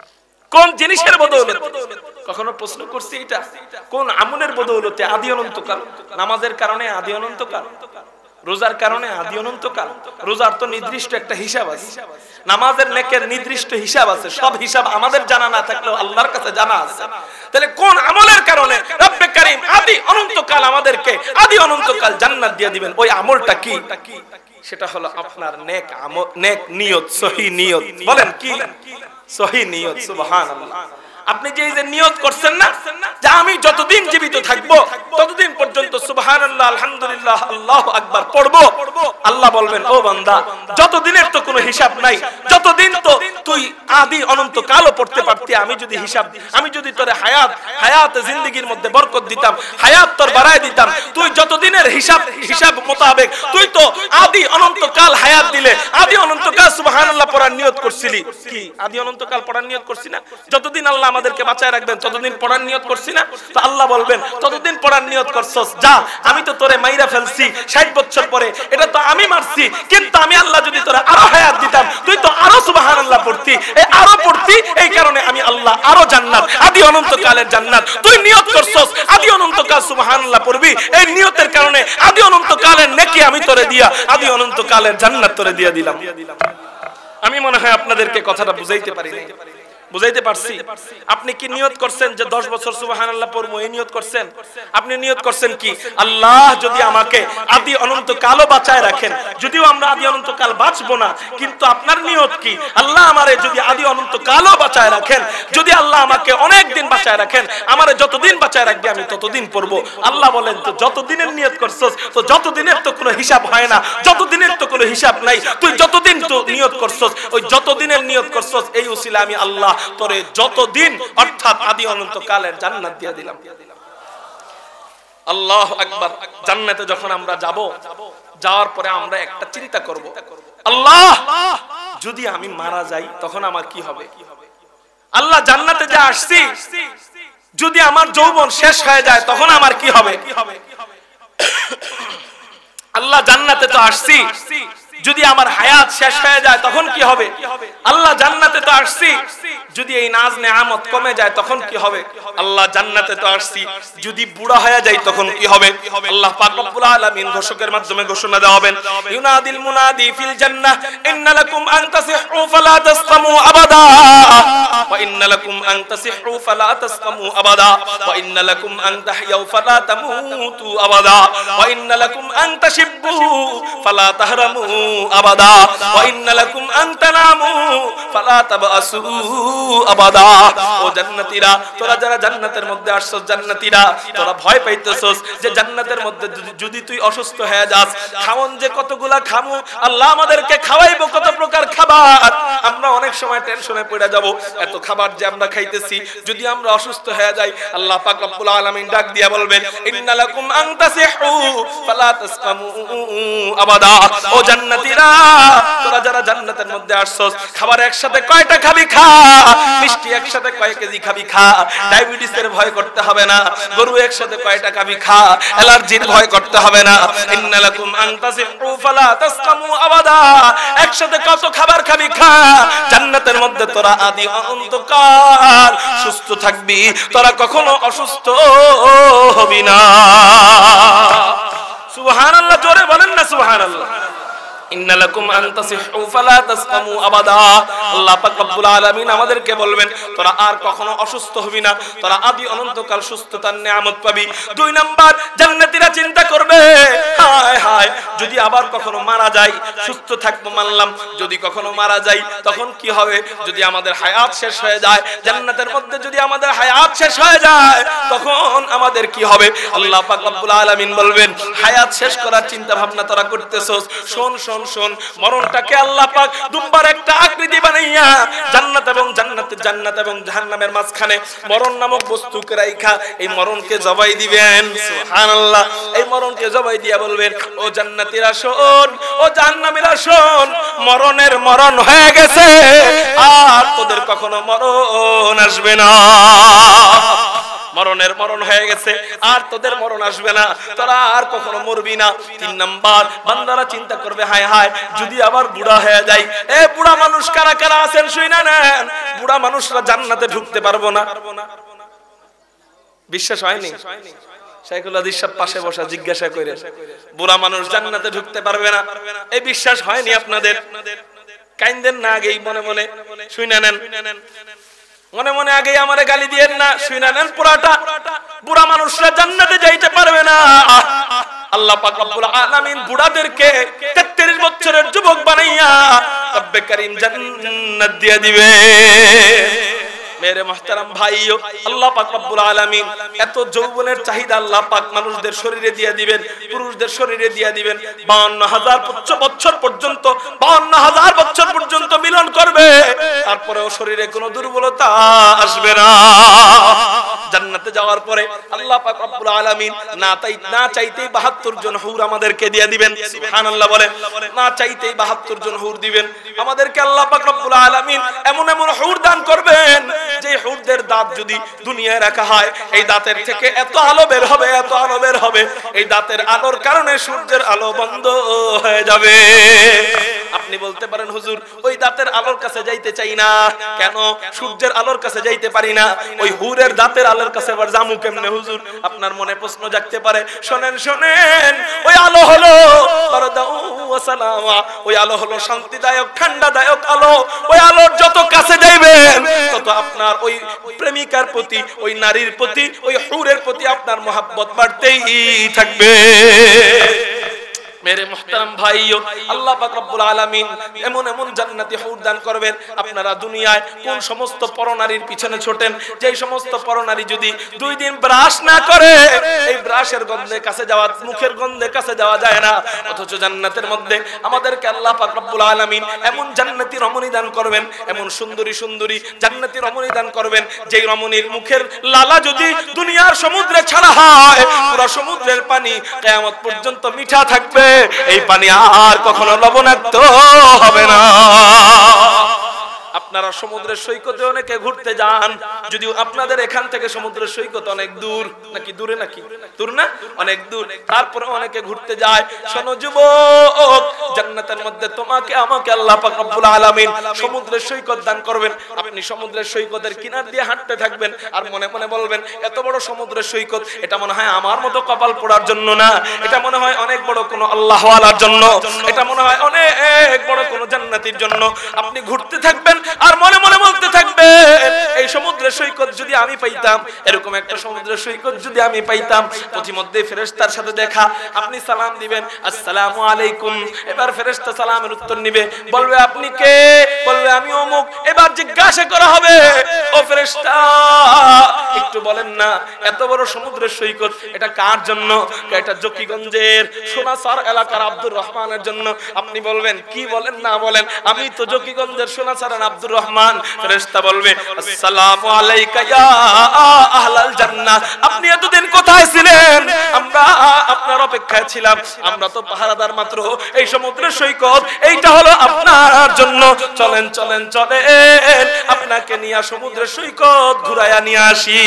A: কোন জিনিসের বদৌলতে? কখনো প্রশ্ন করছি এটা? কোন আমলের বদৌলতে? আদি অনন্তকাল। নামাজের কারণে আদি অনন্তকাল, রোজার কারণে আদি অনন্তকাল। রোজার তো নির্দিষ্ট একটা হিসাব আছে, নামাজের নেকের নির্দিষ্ট হিসাব আছে। সব হিসাব আমাদের জানা না থাকলেও আল্লাহর কাছে জানা আছে। তাহলে কোন আমলের কারণে রব্বে কারীম আদি অনন্তকাল আমাদেরকে আদি অনন্তকাল জান্নাত দিয়ে দিবেন? ওই আমলটা কি? সেটা হলো আপনার নেক আমল, নেক নিয়ত, সহি নিয়ত। বলেন কি? সহি নিয়ত। সুবহানাল্লাহ। আপনি যে যে নিয়ত করছেন না যে আমি যতদিন জীবিত থাকবো ততদিন পর্যন্ত সুবহানাল্লাহ, আলহামদুলিল্লাহ, আল্লাহু আকবার পড়বো, আল্লাহ বলবেন ও বান্দা যতদিনের তো কোনো হিসাব নাই, যতদিন তো তুই আদি অনন্ত কালও পড়তে পারতি। আমি যদি হিসাব, আমি যদি তোরে হায়াত হায়াত জিন্দেগির মধ্যে বরকত দিতাম, হায়াত তোর বাড়ায় দিতাম, তুই যতদিনের হিসাব হিসাব মোতাবেক তুই তো আদি অনন্ত কাল হায়াত দিলে আদি অনন্ত কাল সুবহানাল্লাহ পড়ার নিয়ত করছিলি। কি আদি অনন্ত কাল পড়ার নিয়ত করছি না? যতদিন আল্লাহ আমাদেরকে বাঁচায় রাখবেন ততদিন পড়ার নিয়ত করছি না? তো আল্লাহ বলবেন ততদিন পড়ার নিয়ত করছস, যা আমি তো তোরে মাইরা ফেলছি ষাট বছর পরে, এটা তো আমি মারছি, কিন্তু আমি আল্লাহ যদি তোরে আরো হায়াত দিতাম তুই তো আরো সুবহানাল্লাহ পড়তি, এই আরো পড়তি, এই কারণে আমি আল্লাহ আরো জান্নাত, আদি অনন্ত কালের জান্নাত। তুই নিয়ত করছস আদি অনন্ত কাল সুবহানাল্লাহ পড়বি, এই নিয়তের কারণে আদি অনন্ত কালের নেকি আমি তোরে দিয়া আদি অনন্ত কালের জান্নাত তোরে দিয়া দিলাম। আমি মনে হয় আপনাদেরকে কথাটা বুঝাইতে পারি নাই। বুঝাইতে পারছি? আপনি কি নিয়ত করছেন যে দশ বছর সুবহানাল্লাহ পড়বো, এই নিয়ত করছেন? আপনি নিয়ত করছেন কি আল্লাহ যদি আমাকে আদি অনন্ত কালও বাঁচায় রাখেন, যদিও আমরা আদি অনন্ত কাল বাঁচবো না, কিন্তু আপনার নিয়ত কি আল্লাহ আমারে যদি আদি অনন্ত কালও বাঁচায় রাখেন, যদি আল্লাহ আমাকে অনেক দিন বাঁচায় রাখেন, আমারে যতদিন বাঁচায় রাখবে আমি ততদিন পড়বো। আল্লাহ বলেন তো যতদিনের নিয়ত করছস তো যতদিনের তো কোনো হিসাব হয় না, যতদিনের তো কোনো হিসাব নাই, তুই যতদিন তো নিয়ত করছস ওই যতদিনের নিয়ত করছস এই উসিলা আমি আল্লাহ তোরে যতদিন অর্থাৎ আদি অনন্ত কালের জান্নাত দিয়ে দিলাম। আল্লাহু আকবার। জান্নাতে যখন আমরা যাব, যাওয়ার পরে আমরা একটা চিন্তা করব, আল্লাহ যদি আমি মারা যাই তখন আমার কি হবে? আল্লাহ জান্নাতে যে আসছি যদি আমার যৌবন শেষ হয়ে যায় তখন আমার কি হবে? আল্লাহ জান্নাতে তো আসছি, যদি আমার হায়াত শেষ হয়ে যায় তখন কি হবে? আল্লাহ জান্নাতে তো আসছি, যদি এই নাজ নেয়ামত কমে যায় তখন কি হবে? আল্লাহ জান্নাতে তো আসছি, যদি বুড়া হয়ে যায় তখন কি হবে? আল্লাহ পাক রব্বুল আলামিন ঘোষকের মাধ্যমে ঘোষণা দেওয়াবেন, ইউনাদিল মুনাদি ফিল জান্নাহ ইন্না লাকুম আন তাসিহু ফালা তাসকামু আবাদা ওয়া ইন্না লাকুম আন তাসিহু ফালা তাসকামু আবাদা ওয়া ইন্না লাকুম আন তাহইয়াউ ফালা তামুতু আবাদা ওয়া ইন্না লাকুম আন তাশিব্বু ফালা তাহরামু আবাদা ওয়া ইন্না লাকুম আন তানামু ফালা তাবআসু আবাদা। ও জান্নাতীরা, তোরা যারা জান্নাতের মধ্যে আসছস, জান্নাতীরা তোরা ভয় পাইতেছস যে জান্নাতের মধ্যে যদি তুই অসুস্থ হয়ে যাস, খাওন যে কতগুলা খামু, আল্লাহ আমাদেরকে খাওয়াইবো কত প্রকার খাবার, আমরা অনেক সময় টেনশনে পড়ে যাব, এত খাবার যে আমরা খাইতেছি, যদি আমরা অসুস্থ হয়ে যাই আল্লাহ পাক রব্বুল আলামিন ডাক দিয়া বলবেন ইন্না লাকুম আন তাসিহু ফালা তাসকামু আবাদা। ও জান্নাতীরা, তোরা যারা জান্নাতের মধ্যে আসছস, খাবার একসাথে কয়টা খাবি খা, মিষ্টি একসাথে কয় কেজি খাবি খা, ডায়াবেটিসের ভয় করতে হবে না, গরু একসাথে কয়টা খাবি খা, অ্যালার্জির ভয় করতে হবে না। ইন্না লাকুম আন তাসিহু ফালা তাসকামু আবাদা, একসাথে কত খাবার খাবি খা, জান্নাতের মধ্যে তোরা আদি অনন্তকাল সুস্থ থাকবি, তোরা কখনো অসুস্থ হবি না। সুবহানাল্লাহ, জোরে বলেন না সুবহানাল্লাহ। ইন্না লাকুম আন তাসিহু ফালা তাসকামু আবাদা। আল্লাহ পাক রব্বুল আলামিন আমাদেরকে বলবেন তোরা আর কখনো অসুস্থ হবি না, তোরা আদি অনন্তকাল সুস্থতার নিয়ামত পাবি। দুই নাম্বার, জান্নাতীরা চিন্তা করবে হায় হায় যদি আবার কখনো মারা যাই, সুস্থ থাকবো মানলাম, যদি কখনো মারা যাই তখন কি হবে? যদি আমাদের হায়াত শেষ হয়ে যায়, জান্নাতের মধ্যে যদি আমাদের হায়াত শেষ হয়ে যায় তখন আমাদের কি হবে? আল্লাহ পাক রব্বুল আলামিন বলবেন হায়াত শেষ করার চিন্তা ভাবনা তোরা করতেছস, শোন শোন শোন, মরণটাকে আল্লাহ পাক দুম্বার একটা আকৃতি বানাইয়া জান্নাত এবং জান্নাত জান্নাত এবং জাহান্নামের মাঝখানে মরণ নামক বস্তুকে রাইখা এই মরণকে জবাই দিবেন। সুবহানাল্লাহ। এই মরণকে জবাই দিয়া বলবেন ও জান্নাতীরা শোন, ও জাহান্নামীরা শোন, মরণের মরণ হয়ে গেছে, আর তোদের কখনো মরণ আসবে না। মরণের মরণ হয়ে গেছে, আর তোদের মরণ আসবে না, তোরা আর কখনো মরবি না। তিন নাম্বার, বান্দারা চিন্তা করবে হায় হায় যদি আবার বুড়া হয়ে যাই। এ বুড়া মানুষ কারা কারা আছেন শুইনা নেন, বুড়া মানুষরা জান্নাতে ঢুকতে পারবো না। বিশ্বাস হয়নি? শাইখুল হাদিস সাহেব পাশে বসা জিজ্ঞাসা করে, বুড়া মানুষ জান্নাতে ঢুকতে পারবে না, এই বিশ্বাস হয়নি আপনাদের? কাইন্দেন না, আগেই মনে মনে শুইনা নেন, মনে মনে আগেই আমারে গালি দিয়েন না, শুইনা নেন পুরাটা। বুড়া মানুষরা জান্নাতে যাইতে পারবে না। আল্লাহ পাক রব্বুল আলামিন বুড়াদেরকে তেত্রিশ বছরের যুবক বানাইয়া রব্বে কারীম জান্নাত দিয়ে দিবে। মেরে মুহতারাম ভাইও, আল্লাহ পাক রব্বুল আলামিন এত যৌবনের চাহিদা আল্লাহ পাক মানুষদের শরীরে দিয়ে দিবেন, পুরুষদের শরীরে দিয়ে দিবেন। বাউন্ন হাজার বছর পর্যন্ত বাউন্ন হাজার বছর পর্যন্ত মিলন করবে, তারপরেও শরীরে কোনো দুর্বলতা আসবে না। জান্নাতে যাওয়ার পরে আল্লাহ পাক রব্বুল আলামিন না তাই না চাইতেই বাহাত্তর জন হুর আমাদেরকে দিয়ে দিবেন। সুবহানাল্লাহ বলেন, না চাইতেই বাহাত্তর জন হুর দিবেন আমাদেরকে আল্লাহ পাক রব্বুল আলামিন। এমন এমন হুর দান করবেন যে হুরদের দাঁত যদি দুনিয়ায় রাখা হয়, এই দাঁতের থেকে এত আলো বের হবে, এত আলো বের হবে, এই দাঁতের আলোর কারণে সূর্যের আলো বন্ধ হয়ে যাবে। আপনি বলতে পারেন হুজুর ওই দাঁতের আলোর কাছে যাইতে চাই না, কেন? সূর্যের আলোর কাছে যাইতে পারি না, ওই হুরের দাঁতের আলোর কাছে আবার জামু কেমনে হুজুর? আপনার মনে প্রশ্ন জাগতে পারে। শোনেন শোনেন, ওই আলো হলো বারদাউ ওয়া সালামা, ওই আলো হলো শান্তিদায়ক ঠান্ডাদায়ক আলো। ওই আলোর যত কাছে যাইবেন তত আপনার ওই প্রেমিকার প্রতি, ওই নারীর প্রতি, ওই হুরের প্রতি আপনার মহব্বত বাড়তেই থাকবে। মেরে মুহতারাম ভাইও, আল্লাহ পাক রব্বুল আলামিন এমন এমন জান্নাতি হুর দান করবেন। আপনারা দুনিয়ায় কোন সমস্ত পরনারীর পিছনে ছোটেন, যেই সমস্ত পরনারী যদি দুই দিন ব্রাশ না করে, এই ব্রাশের গন্ধে কাছে যাওয়া, মুখের গন্ধে কাছে যাওয়া যায় না, অথচ জান্নাতের মধ্যে আমাদেরকে আল্লাহ পাক রব্বুল আলামিন এমন জান্নাতি রমণী দান করবেন, এমন সুন্দরী সুন্দরী জান্নাতি রমণী দান করবেন, যেই রমণীর মুখের লালা যদি দুনিয়ার সমুদ্রে ছাড়া হয়, পুরো সমুদ্রের পানি কিয়ামত পর্যন্ত মিঠা থাকবে, এই পানি আর কখনো লবণাক্ত হবে না। আপনারা সমুদ্রের সৈকতে অনেকে ঘুরতে যান, যদিও আপনাদের এখান থেকে সমুদ্রের সৈকত অনেক দূর, নাকি দূরে? নাকি দূর না, অনেক দূর। তারপরে অনেকে ঘুরতে যায়। শোনো যুবক, জান্নাতের মধ্যে তোমাকে আমাকে আল্লাহ পাক রব্বুল আলামিন সমুদ্রের সৈকত দান করবেন। আপনি সমুদ্রের সৈকতের কিনার দিয়ে হাঁটতে থাকবেন, আর মনে মনে বলবেন এত বড় সমুদ্রের সৈকত, এটা মনে হয় আমার মতো কপাল পোড়ার জন্য না, এটা মনে হয় অনেক বড় কোনো আল্লাহওয়ালার জন্য, এটা মনে হয় অনেক বড় কোনো জান্নাতীর জন্য। আপনি ঘুরতে থাকবেন আর মনে মনে বলতে থাকবে, এই সমুদ্রের সৈকত যদি আমি পাইতাম, এরকম একটা সমুদ্রের সৈকত যদি আমি পাইতাম। প্রতিমধ্যে ফেরেশতার সাথে দেখা, আপনি সালাম দিবেন, আসসালামু আলাইকুম। এবার ফেরেশতা সালামের উত্তর নিবে, বলবে আপনি কে? বলবে আমি অমুক। এবার জিজ্ঞাসা করা হবে, ও ফেরেশতা একটু বলেন না, এত বড় সমুদ্রের সৈকত এটা কার জন্য? এটা জকিগঞ্জের সোনাসার এলাকার আব্দুর রহমানের জন্য। আপনি বলবেন কি বলেন না বলেন, আমি তো জকিগঞ্জের সোনাসার আব্দুর রহমান। ফেরেশতা বলবে আসসালামু আলাইকা ইয়া আহলাল জান্নাহ, আপনি এতদিন কোথায় ছিলেন? আমরা আপনার অপেক্ষায় ছিলাম, আমরা তো পাহারাদার মাত্র। এই সমুদ্রের সৈকত এইটা হলো আপনার জন্য, চলেন চলেন চলেন আপনাকে নিয়ে সমুদ্রের সৈকত ঘুরাইয়া নিয়ে আসি।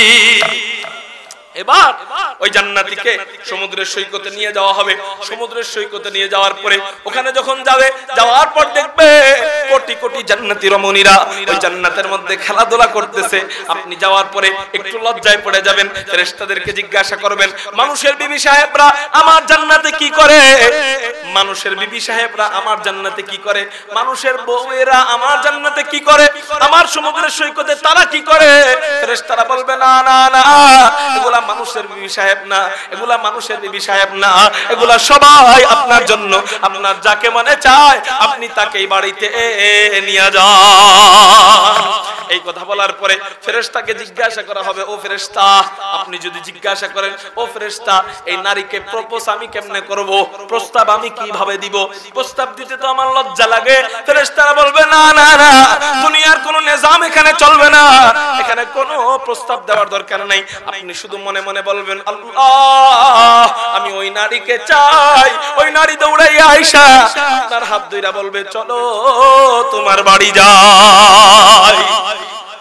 A: এবার ওই জান্নাতীকে সমুদ্রের সৈকতে নিয়ে যাওয়া হবে। সমুদ্রের সৈকতে নিয়ে যাওয়ার পরে ওখানে যখন যাবে, যাওয়ার পর দেখবে কোটি কোটি জান্নাতী রমণীরা ওই জান্নাতের মধ্যে খেলাধুলা করতেছে। আপনি যাওয়ার পরে একটু লজ্জায় পড়ে যাবেন, ফেরেশতাদেরকে জিজ্ঞাসা করবেন, মানুষের বিবি সাহেবরা আমার জান্নাতে কি করে? মানুষের বিবি সাহেবরা আমার জান্নাতে কি করে? মানুষের বউয়েরা আমার জান্নাতে কি করে? আমার সমুদ্রের সৈকতে তারা কি করে? ফেরেশতারা বলবে না না না, এগুলা মানুষের বিবি সাহেব না, এগুলা মানুষের বিবি সাহেব না, এগুলা সবাই আপনার জন্য। আপনার যাকে মনে চায় আপনি তাকেই বাড়িতে নিয়ে যান। এই কথা বলার পরে ফেরেশতাকে জিজ্ঞাসা করা হবে, ও ফেরেশতা আপনি যদি জিজ্ঞাসা করেন, ও ফেরেশতা এই নারীকে প্রপোজ আমি কেমনে করব? প্রস্তাব আমি কিভাবে দিব? প্রস্তাব দিতে তো আমার লজ্জা লাগে। ফেরেশতারা বলবে না না না, দুনিয়ার কোনো নিজাম এখানে চলবে না, এখানে কোনো প্রস্তাব দেওয়ার দরকার নাই। আপনি শুধু মনে মনে বলবেন আল্লাহ আমি ওই নারীকে চাই। ওই নারী দৌড়াইয়া আইসা আপনার হাত ধইরা বলবে চলো তোমার বাড়ি যাই। ওই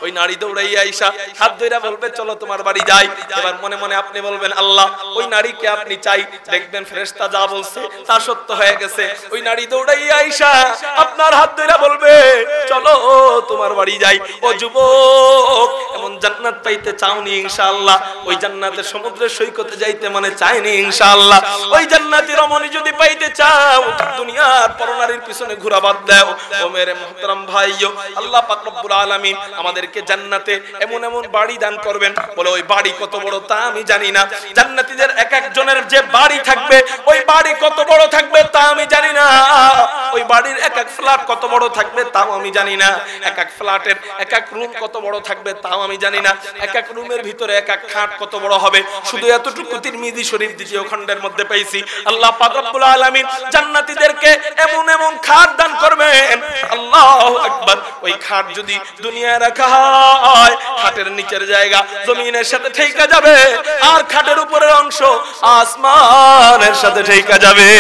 A: ওই নারী দৌড়াইয়া আইসা হাত ধইরা বলবে চলো তোমার বাড়ি যাই। এবার মনে মনে আপনি বলবেন আল্লাহ ওই নারীকে আপনি চাই, দেখবেন ফেরেশতা যা বলছে তা সত্য হয়ে গেছে। ওই নারী দৌড়াইয়া আইসা আপনার হাত ধইরা বলবে চলো তোমার বাড়ি যাই। ও যুবক, এমন জান্নাত পাইতে চাওনি ইনশাআল্লাহ? ওই জান্নাতের সমুদ্রের সৈকতে যাইতে মনে চাইনি ইনশাআল্লাহ? ওই জান্নাতি রমণী যদি পাইতে চাও, দুনিয়ার পরনারীর পিছনে ঘোরা বাদ দাও। ও মেরে মুহতারাম ভাইও, আল্লাহ পাক রব্বুল আলামিন আমাদেরকে জান্নাতে এমন এমন বাড়ি দান করবেন, বলে ওই বাড়ি কত বড় তা আমি জানি না। জান্নাতীদের এক একজনের যে বাড়ি থাকবে, ওই বাড়ি কত বড় থাকবে তা আমি জানি না। ওই বাড়ির এক এক ফ্ল্যাট কত বড় থাকবে তাও আমি জানি না। এক এক ফ্ল্যাটের এক এক রুম কত বড় থাকবে তাও আমি জানি না। এক এক রুমের ভিতরে এক এক খাট কত বড় হবে, শুধু এতটুকু তিরমিজি শরীফ দ্বিতীয় খণ্ডের মধ্যে পাইছি। আল্লাহ পাক রব্বুল আলামিন জান্নাতীদেরকে এমন এমন খাট দান করবেন, আল্লাহু আকবার। ওই খাট যদি দুনিয়ায় রাখা হয়, খাটের নিচের জায়গা জমিনের সাথে ঠেকা যাবে, আর খাটের উপরের অংশ আসমানের সাথে ঠেকা যাবে।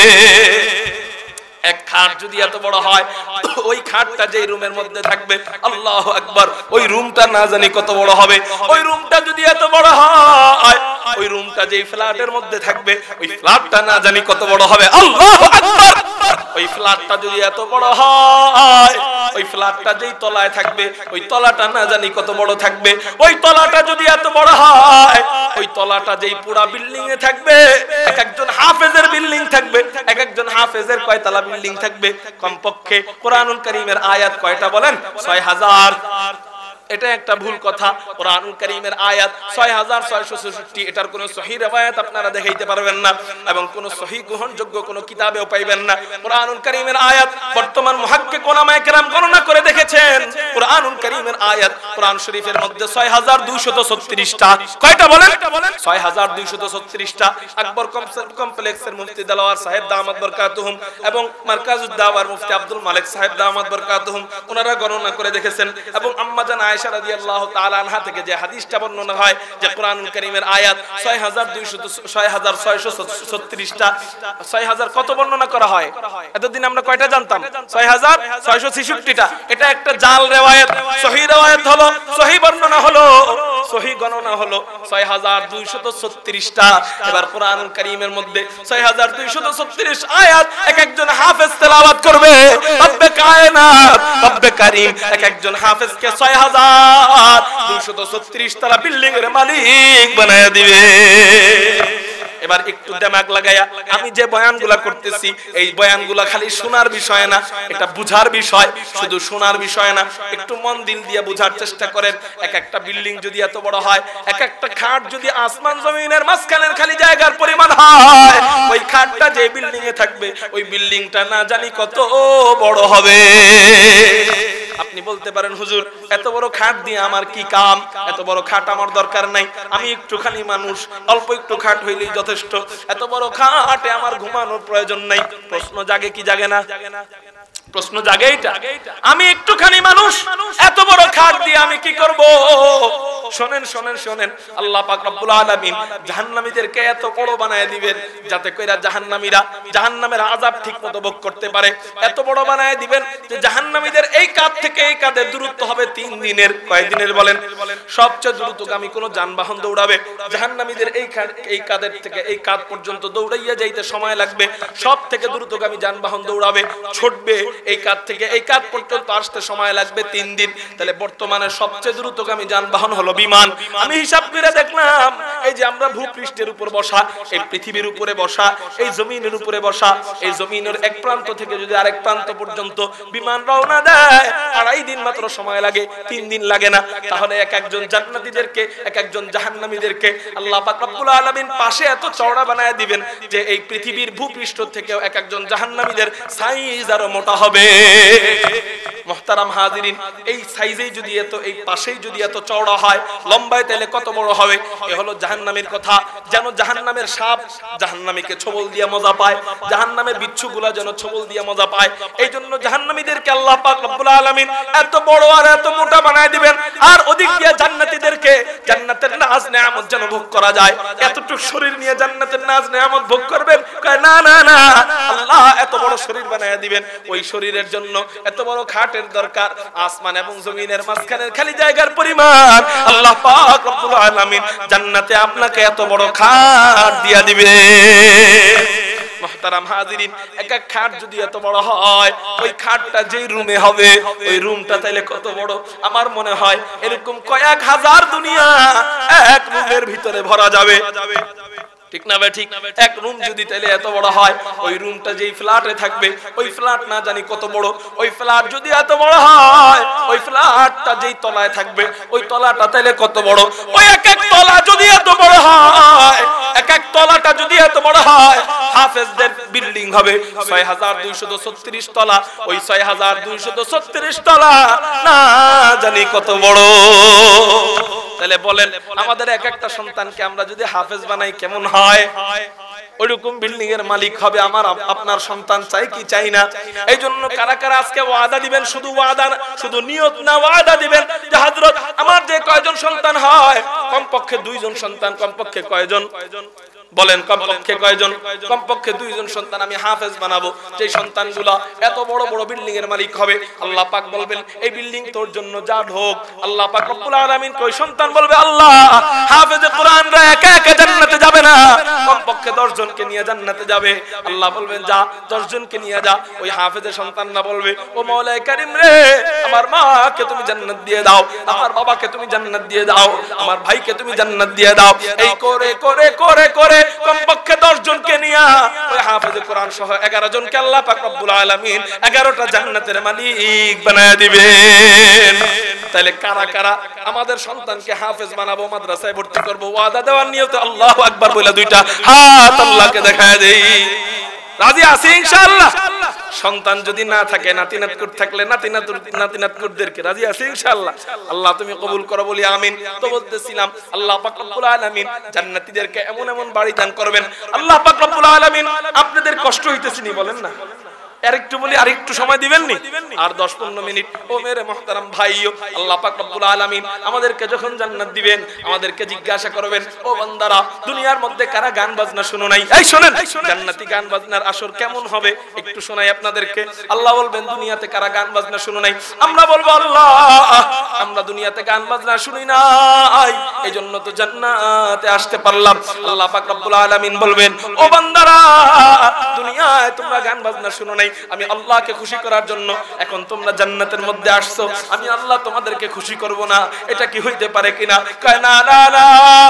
A: এক খাট যদি এত বড় হয়, ওই খাটটা যেই রুমের মধ্যে থাকবে, আল্লাহু আকবার, ওই রুমটা না জানি কত বড় হবে। ওই রুমটা যদি এত বড় হয়, ওই রুমটা যেই ফ্ল্যাটের মধ্যে থাকবে, ওই ফ্ল্যাটটা না জানি কত বড় হবে। আল্লাহু আকবার। ওই ফ্ল্যাটটা যদি এত বড় হয়, ওই ফ্ল্যাটটা যেই তলায় থাকবে, ওই তলাটা না জানি কত বড় থাকবে। ওই তলাটা যদি এত বড় হয়, ওই তলাটা যেই পুরা বিল্ডিং এ থাকবে, এক একজন হাফেজের বিল্ডিং থাকবে। এক একজন হাফেজের কয়তলা বিল্ডিং থাকবে? কমপক্ষে কোরআনুল কারীমের আয়াত কয়টা বলেন? ছয় হাজার। এটা একটা ভুল কথা। কোরআনুল কারীমের আয়াত ছয় হাজার ছয়শ ছেষট্টি, এটার কোনো সহিহ riwayat আপনারা দেখাইতে পারবেন না, এবং কোন সহিহ গ্রহণযোগ্য কোন কিতাবেও পাইবেন না। কোরআনুল কারীমের আয়াত বর্তমান মুহাক্কিক উলামায়ে কেরাম গণনা করে দেখেছেন, কোরআনুল কারীমের আয়াত কোরআন শরীফের মধ্যে ছয় হাজার দুইশত ছত্রিশ টা। কয়টা বলেন? ছয় হাজার দুইশত ছত্রিশ টা। আকবর কমপ্লেক্সের মুফতি দেলাওয়ার সাহেব দামাত বরকাতুহুম এবং মারকাজুদ দাওয়ার মুফতি আব্দুল মালিক সাহেব দামাত বরকাতুহুম, ওনারা গণনা করে দেখেছেন। এবং আম্মা জান আয়েশা রাদিয়াল্লাহু তাআলা আনহা থেকে যে হাদিসটা বর্ণনা হয় যে কোরআনুল কারীমের আয়াত ছয় হাজার দুইশত ছয় হাজার ছয়শ ছত্রিশ টা। ছয় হাজার কত বর্ণনা করা হয়? এতদিন আমরা কয়টা জানতাম? ছয় হাজার ছয়শ ছেষট্টি টা। এটা একটা জাল রিওয়ায়াত। সহিহ রিওয়ায়াত হলো, সহিহ বর্ণনা হলো, সহিহ গণনা হলো ছয় হাজার দুইশত ছত্রিশ টা। এবার কোরআনুল কারীমের মধ্যে ছয় হাজার দুইশত ছত্রিশ আয়াত এক একজন হাফেজ তেলাওয়াত করবে। রব্বে কায়নাত, রব্বে কারীম এক একজন হাফেজকে ছয় হাজার দুইশত ছত্রিশ তলা বিল্ডিং এর মালিক বানায়া দিবে। এবার একটু দিমাগ লাগায়া আমি যে বয়ানগুলা করতেছি, এই বয়ানগুলা খালি শোনার বিষয় না, এটা বুঝার বিষয়। শুধু শোনার বিষয় না, একটু মন দিল দিয়ে বুঝার চেষ্টা করেন। এক একটা বিল্ডিং যদি এত বড় হয়, এক একটা খাট যদি আসমান জমিনের মাঝখানের খালি জায়গার পরিমাণ হয়, ওই খাটটা যে বিল্ডিং এ থাকবে, ওই বিল্ডিংটা না জানি কত বড় হবে। আপনি বলতে পারেন হুজুর এত বড় খাট দিয়ে আমার কি কাম? এত বড় খাট আমার দরকার নাই, আমি একটুখানি মানুষ, অল্প একটু খাট হইলেই যথেষ্ট। এত বড় খাটে আমার ঘুমানোর প্রয়োজন নাই। প্রশ্ন জাগে কি জাগে না? প্রশ্ন জাগে এটা, আমি একটুখানি মানুষ, এত বড় খাট দিয়ে আমি কি করব? শুনেন শুনেন শুনেন, আল্লাহ পাক রব্বুল আলামিন জাহান্নামীদেরকে এত বড় বানায় দিবেন যাতে কইরা জাহান্নামীরা জাহান্নামের আযাব ঠিকমতো ভোগ করতে পারে। এত বড় বানায় দিবেন যে জাহান্নামীদের এই কাঁধ থেকে এই কাঁধের দূরত্ব হবে তিন দিনের। কয় দিনের বলেন? সবচেয়ে দ্রুতগামী কোন যানবাহন দৌড়াবে, জাহান্নামীদের এই এই কাঁধের থেকে এই কাঁধ পর্যন্ত দৌড়াইয়া যাইতে সময় লাগবে। সব থেকে দ্রুতগামী যানবাহন দৌড়াবে, ছুটবে, এই কাঁধ থেকে এই কাঁধ পর্যন্ত আসতে সময় লাগবে তিন দিন। তাহলে বর্তমানে সবচেয়ে দ্রুতগামী যানবাহন হলো বিমান। আমি হিসাব করে দেখলাম, এই যে আমরা ভূপৃষ্ঠের উপর বসা, এই পৃথিবীর উপরে বসা, এই জমিনের উপরে বসা, এই জমিনের এক প্রান্ত থেকে যদি আরেক প্রান্ত পর্যন্ত বিমান রওনা দেয়, আড়াই দিন মাত্র সময় লাগে, তিন দিন লাগে না। তাহলে এক একজন জান্নাতীদেরকে, এক একজন জাহান্নামীদেরকে আল্লাহ পাক রব্বুল আলামিন পাশে এত চওড়া বানায় দিবেন যে এই পৃথিবীর ভূপৃষ্ঠ থেকেও এক একজন জাহান্নামীদের সাইজ আরো মোটা হবে। মুহতারাম হাজিরিন, এই সাইজেই যদি এত, এই পাশেই যদি এত চওড়া হয়, লম্বায় তাহলে কত বড় হবে? এ হলো জাহান্নামের কথা। যেন জাহান্নামের সাপ জাহান্নামীকে ছবল দিয়ে মজা পায়, জাহান্নামের বিচ্ছুগুলা যেন ছবল দিয়ে মজা পায়। এই জন্য জাহান্নামীদেরকে আল্লাহ পাক রব্বুল আলামিন এত বড় আর এত মোটা বানায় দিবেন। আর ওদিক দিয়ে জান্নাতীদেরকে জান্নাতের নাজ নেয়ামত যেন ভোগ করা যায়। এতটুকু শরীর নিয়ে জান্নাতের নাজ নেয়ামত ভোগ করবেন? কয় না না না, আল্লাহ এত বড় শরীর বানায় দিবেন। ওই শরীরের জন্য, এত বড় খাটের খাটের দরকার আসমান এবং জমিনের মাঝখানের খালি জায়গার পরিমাণ আল্লাহ পাক রব্বুল আলামিন জান্নাতে আপনাকে এত বড় খাট দিয়া দিবে। মুহতারাম হাজিরিন, এক এক খাট যদি এত বড় হয়, ওই খাটটা যেই রুমে হবে ওই রুমটা তাইলে কত বড়। আমার মনে হয় এরকম কয়েক হাজার দুনিয়া এক রুমের ভিতরে ভরা যাবে, ঠিক না ভাই? ঠিক। এক রুম যদি তাইলে এত বড় হয়, ওই রুমটা যেই ফ্ল্যাটে থাকবে ওই ফ্ল্যাট না জানি কত বড়। ওই ফ্ল্যাট যদি এত বড় হয়, ওই ফ্ল্যাটটা যেই তলায় থাকবে ওই তলাটা তাইলে কত বড়। ওই এক এক তলা যদি এত বড় হয়, এক এক তলাটা যদি এত বড় হয়, হাফেজদের বিল্ডিং হবে ছয় হাজার দুইশত ছত্রিশ তলা। ওই ছয় হাজার দুইশত ছত্রিশ তলা না জানি কত বড়। তাহলে বলেন আমাদের এক একটা সন্তানকে আমরা যদি হাফেজ বানাই কেমন হয়? ওইরকম বিল্ডিং এর মালিক হবে আমার আপনার সন্তান, চাই কি চাই না? এই জন্য কারা কারা আজকে ওয়াদা দিবেন, শুধু ওয়াদা না, শুধু নিয়ত না, ওয়াদা দিবেন যে হযরত আমার যে কয়জন সন্তান হয়, কমপক্ষে দুইজন সন্তান, কমপক্ষে কয়জন বলেন? কমপক্ষে কয়জন? কমপক্ষে দুইজন সন্তান আমি হাফেজ বানাবো, যে সন্তানগুলো এত বড় বড় বিল্ডিং এর মালিক হবে। আল্লাহ পাক বলবেন এই বিল্ডিং তোর জন্য যা ঢোক। আল্লাহ পাক রব্বুল আলামিন কই সন্তান বলবে আল্লাহ হাফেজে কোরআনরা একা একা জান্নাতে যাবে না, কমপক্ষে দশ জনকে নিয়ে জান্নাতে যাবে। আল্লাহ বলবেন যা দশ জনকে নিয়ে যা। ওই হাফেজের সন্তানরা বলবে ও মাওলায়ে কারীম রে, আমার মাকে তুমি জান্নাত দিয়ে দাও, আমার বাবাকে তুমি জান্নাত দিয়ে দাও, আমার ভাইকে তুমি জান্নাত দিয়ে দাও। এই করে করে করে করে কমপক্ষে দশ জনকে নিয়ে ওই হাফেজে কোরআন সহ এগারো জনকে আল্লাহ পাক রব্বুল আলামিন এগারোটা জান্নাতের মালিক বানায় দিবেন। তাহলে কারা কারা আমাদের সন্তানকে হাফেজ বানাবো, মাদ্রাসায় ভর্তি করব, ওয়াদা দেওয়ার নিয়তে আল্লাহু আকবার বলে দুইটা হাত আল্লাহকে দেখায় দেই। রাজি আছি ইনশাআল্লাহ? সন্তান যদি না থাকে, নাতি নাতকুর থাকলে নাতি নাতুর নাতি নাতকুরদেরকে রাজি আছি ইনশাআল্লাহ? আল্লাহ তুমি কবুল করো বলি আমিন। তো বলতেছিলাম আল্লাহ পাক রব্বুল আলামিন জান্নাতীদেরকে এমন এমন বাড়ি দান করবেন। আল্লাহ পাক রব্বুল আলামিন আপনাদের কষ্ট হইতেছে নি বলেন না? আরেকটু বলি, আরেকটু সময় দিবেন নি? আর দশ পনেরো মিনিট। ও মেরে মুহতারাম ভাইও, আল্লাহ পাক রব্বুল আলামিন আমাদেরকে যখন জান্নাত দিবেন আমাদেরকে জিজ্ঞাসা করবেন ও বান্দারা দুনিয়ার মধ্যে কারা গান বাজনা শুনো নাই? এই শুনেন জান্নাতি গান বাজনার আসর কেমন হবে একটু শোনাই আপনাদেরকে। আল্লাহ বলবেন দুনিয়াতে কারা গান বাজনা শুনো নাই? আমরা বলবো আল্লাহ আমরা দুনিয়াতে গান বাজনা শুনি নাই, এজন্য তো জান্নাতে আসতে পারলাম। আল্লাহ পাক রব্বুল আলামিন বলবেন ও বান্দারা দুনিয়ায় তোমরা গান বাজনা শুনো নাই, আমি আল্লাহকে খুশি করার জন্য এখন তোমরা জান্নাতের মধ্যে আসছো, আমি আল্লাহ তোমাদেরকে খুশি করব না, এটা কি হইতে পারে কিনা? কয় না না না,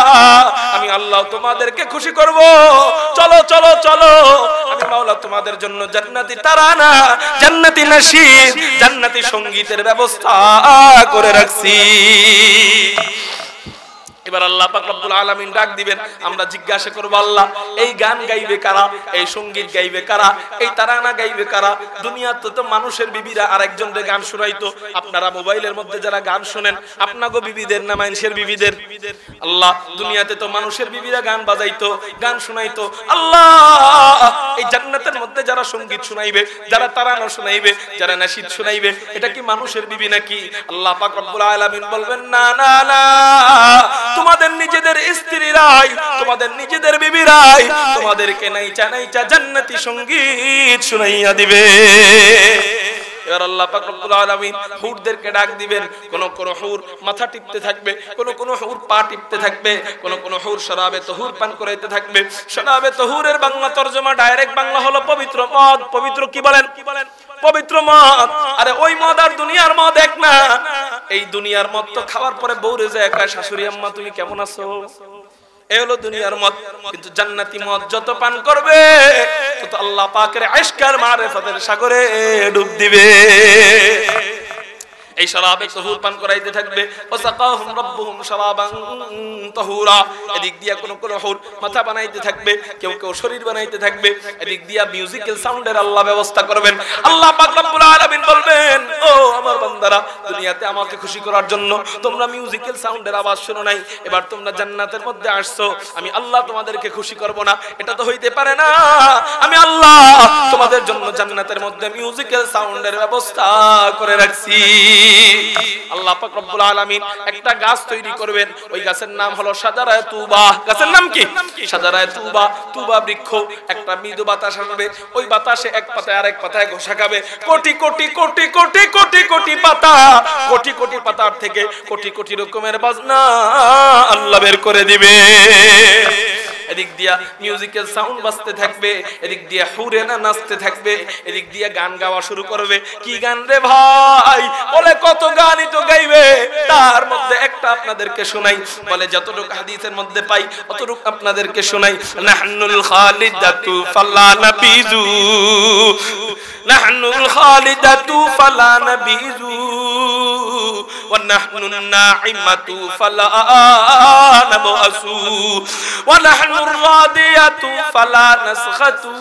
A: আমি আল্লাহ তোমাদেরকে খুশি করব। চলো চলো চলো, আমি মাওলা তোমাদের জন্য জান্নাতি তারানা, জান্নাতি নাশিদ, জান্নাতি সঙ্গীতের ব্যবস্থা করে রাখছি। এবার আল্লাহ পাক রব্বুল আলামিন ডাক দিবেন, আমরা জিজ্ঞাসা করব আল্লাহ এই গান গাইবে কারা, এই সঙ্গীত গাইবে কারা, এই তারানা গাইবে কারা? দুনিয়াতে তো মানুষের বিবিরা আরেকজনকে গান শোনাইতো। আপনারা মোবাইলের মধ্যে যারা গান শোনেন আপনাগো বিবিদের না মানুষের বিবিদের? আল্লাহ দুনিয়াতে তো মানুষের বিবিরা গান বাজাইতো, গান শোনাইতো। আল্লাহ এই জান্নাতের মধ্যে যারা সঙ্গীত শোনাইবে, যারা তারানা শোনাইবে, যারা নাশিদ শোনাইবে, এটা কি মানুষের বিবি নাকি? আল্লাহ পাক রব্বুল আলামিন বলবেন না না না, তোমাদের নিজেদের স্ত্রীরাই, তোমাদের নিজেদের বিবিরাই তোমাদেরকে নাইচা নাইচা জান্নাতি সঙ্গীত শুনাইয়া দিবে। এবার আল্লাহ পাক রব্বুল আলামিন হুরদেরকে ডাক দিবেন। কোন কোন হুর মাথা টিপতে থাকবে, কোন কোন হুর পা টিপতে থাকবে, কোন কোন হুর শরাবে তহুর পান করাইতে থাকবে। শরাবে তহুরের বাংলা তরজমা ডাইরেক্ট বাংলা হলো পবিত্র মদ। পবিত্র কি বলেন? পবিত্র মদ। আরে ওই মদ আর দুনিয়ার মদ এক না। এই দুনিয়ার মদ তো খাওয়ার পরে বউরে যায় একা, শাশুড়ি আম্মা তুমি কেমন আছো, এই হলো দুনিয়ার মদ। কিন্তু জান্নাতি মদ যত পান করবে তত আল্লাহ পাকের ইশকের মারিফতের সাগরে ডুব দিবে। এই শরাবে তহুর পান করাইতে থাকবে। ওয়াসাকাহুম রাব্বুহুম শরাবান তাহুরা। এদিক দিয়া কোন কোন হুর মাথা বানাইতে থাকবে, কেউ কেউ শরীর বানাইতে থাকবে। এদিক দিয়া মিউজিক্যাল সাউন্ডের আল্লাহ ব্যবস্থা করবেন। আল্লাহ পাক রব্বুল আলামিন বলবেন ও আমার বান্দারা দুনিয়াতে আমাকে খুশি করার জন্য তোমরা মিউজিক্যাল সাউন্ডের আওয়াজ শোনো নাই, এবার তোমরা জান্নাতের মধ্যে আসছো, আমি আল্লাহ তোমাদেরকে খুশি করব না, এটা তো হইতে পারে না। আমি আল্লাহ তোমাদের জন্য জান্নাতের মধ্যে মিউজিক্যাল সাউন্ডের ব্যবস্থা করে রাখছি। আল্লাহ পাক রব্বুল আলামিন একটা গাছ তৈরি করবেন, ওই গাছের নাম হলো শাজারায়ে তুবা। গাছের নাম কি? শাজারায়ে তুবা। তুবা বৃক্ষ, একটা মৃদু বাতাস আসবে, ওই বাতাসে এক পাতায় আরেক পাতায় ঘষা খাবে, কোটি কোটি কোটি কোটি কোটি কোটি পাতা, কোটি কোটি পাতার থেকে কোটি কোটি রকমের বাজনা আল্লাহ বের করে দিবে। এদিক দিয়া মিউজিকের সাউন্ড বাজতে থাকবে, এদিক দিয়া হুরেনা নাচতে থাকবে, এদিক দিয়া গান গাওয়া শুরু করবে। কি গান রে ভাই? বলে কত গানই তো গাইবে, তার মধ্যে একটা আপনাদেরকে শোনাই। বলে যতটুকু হাদিসের মধ্যে পাই অতটুকু আপনাদেরকে শোনাই। নাহনুল খালিদাতু ফালা নাবিজু, নাহনুল খালিদাতু ফালা নাবিজু, ওয়া নাহনুন নাইমাতু ফালা নাবআসু, ওয়া নাহনুর রাদিয়াতু ফালা নাসখাতু,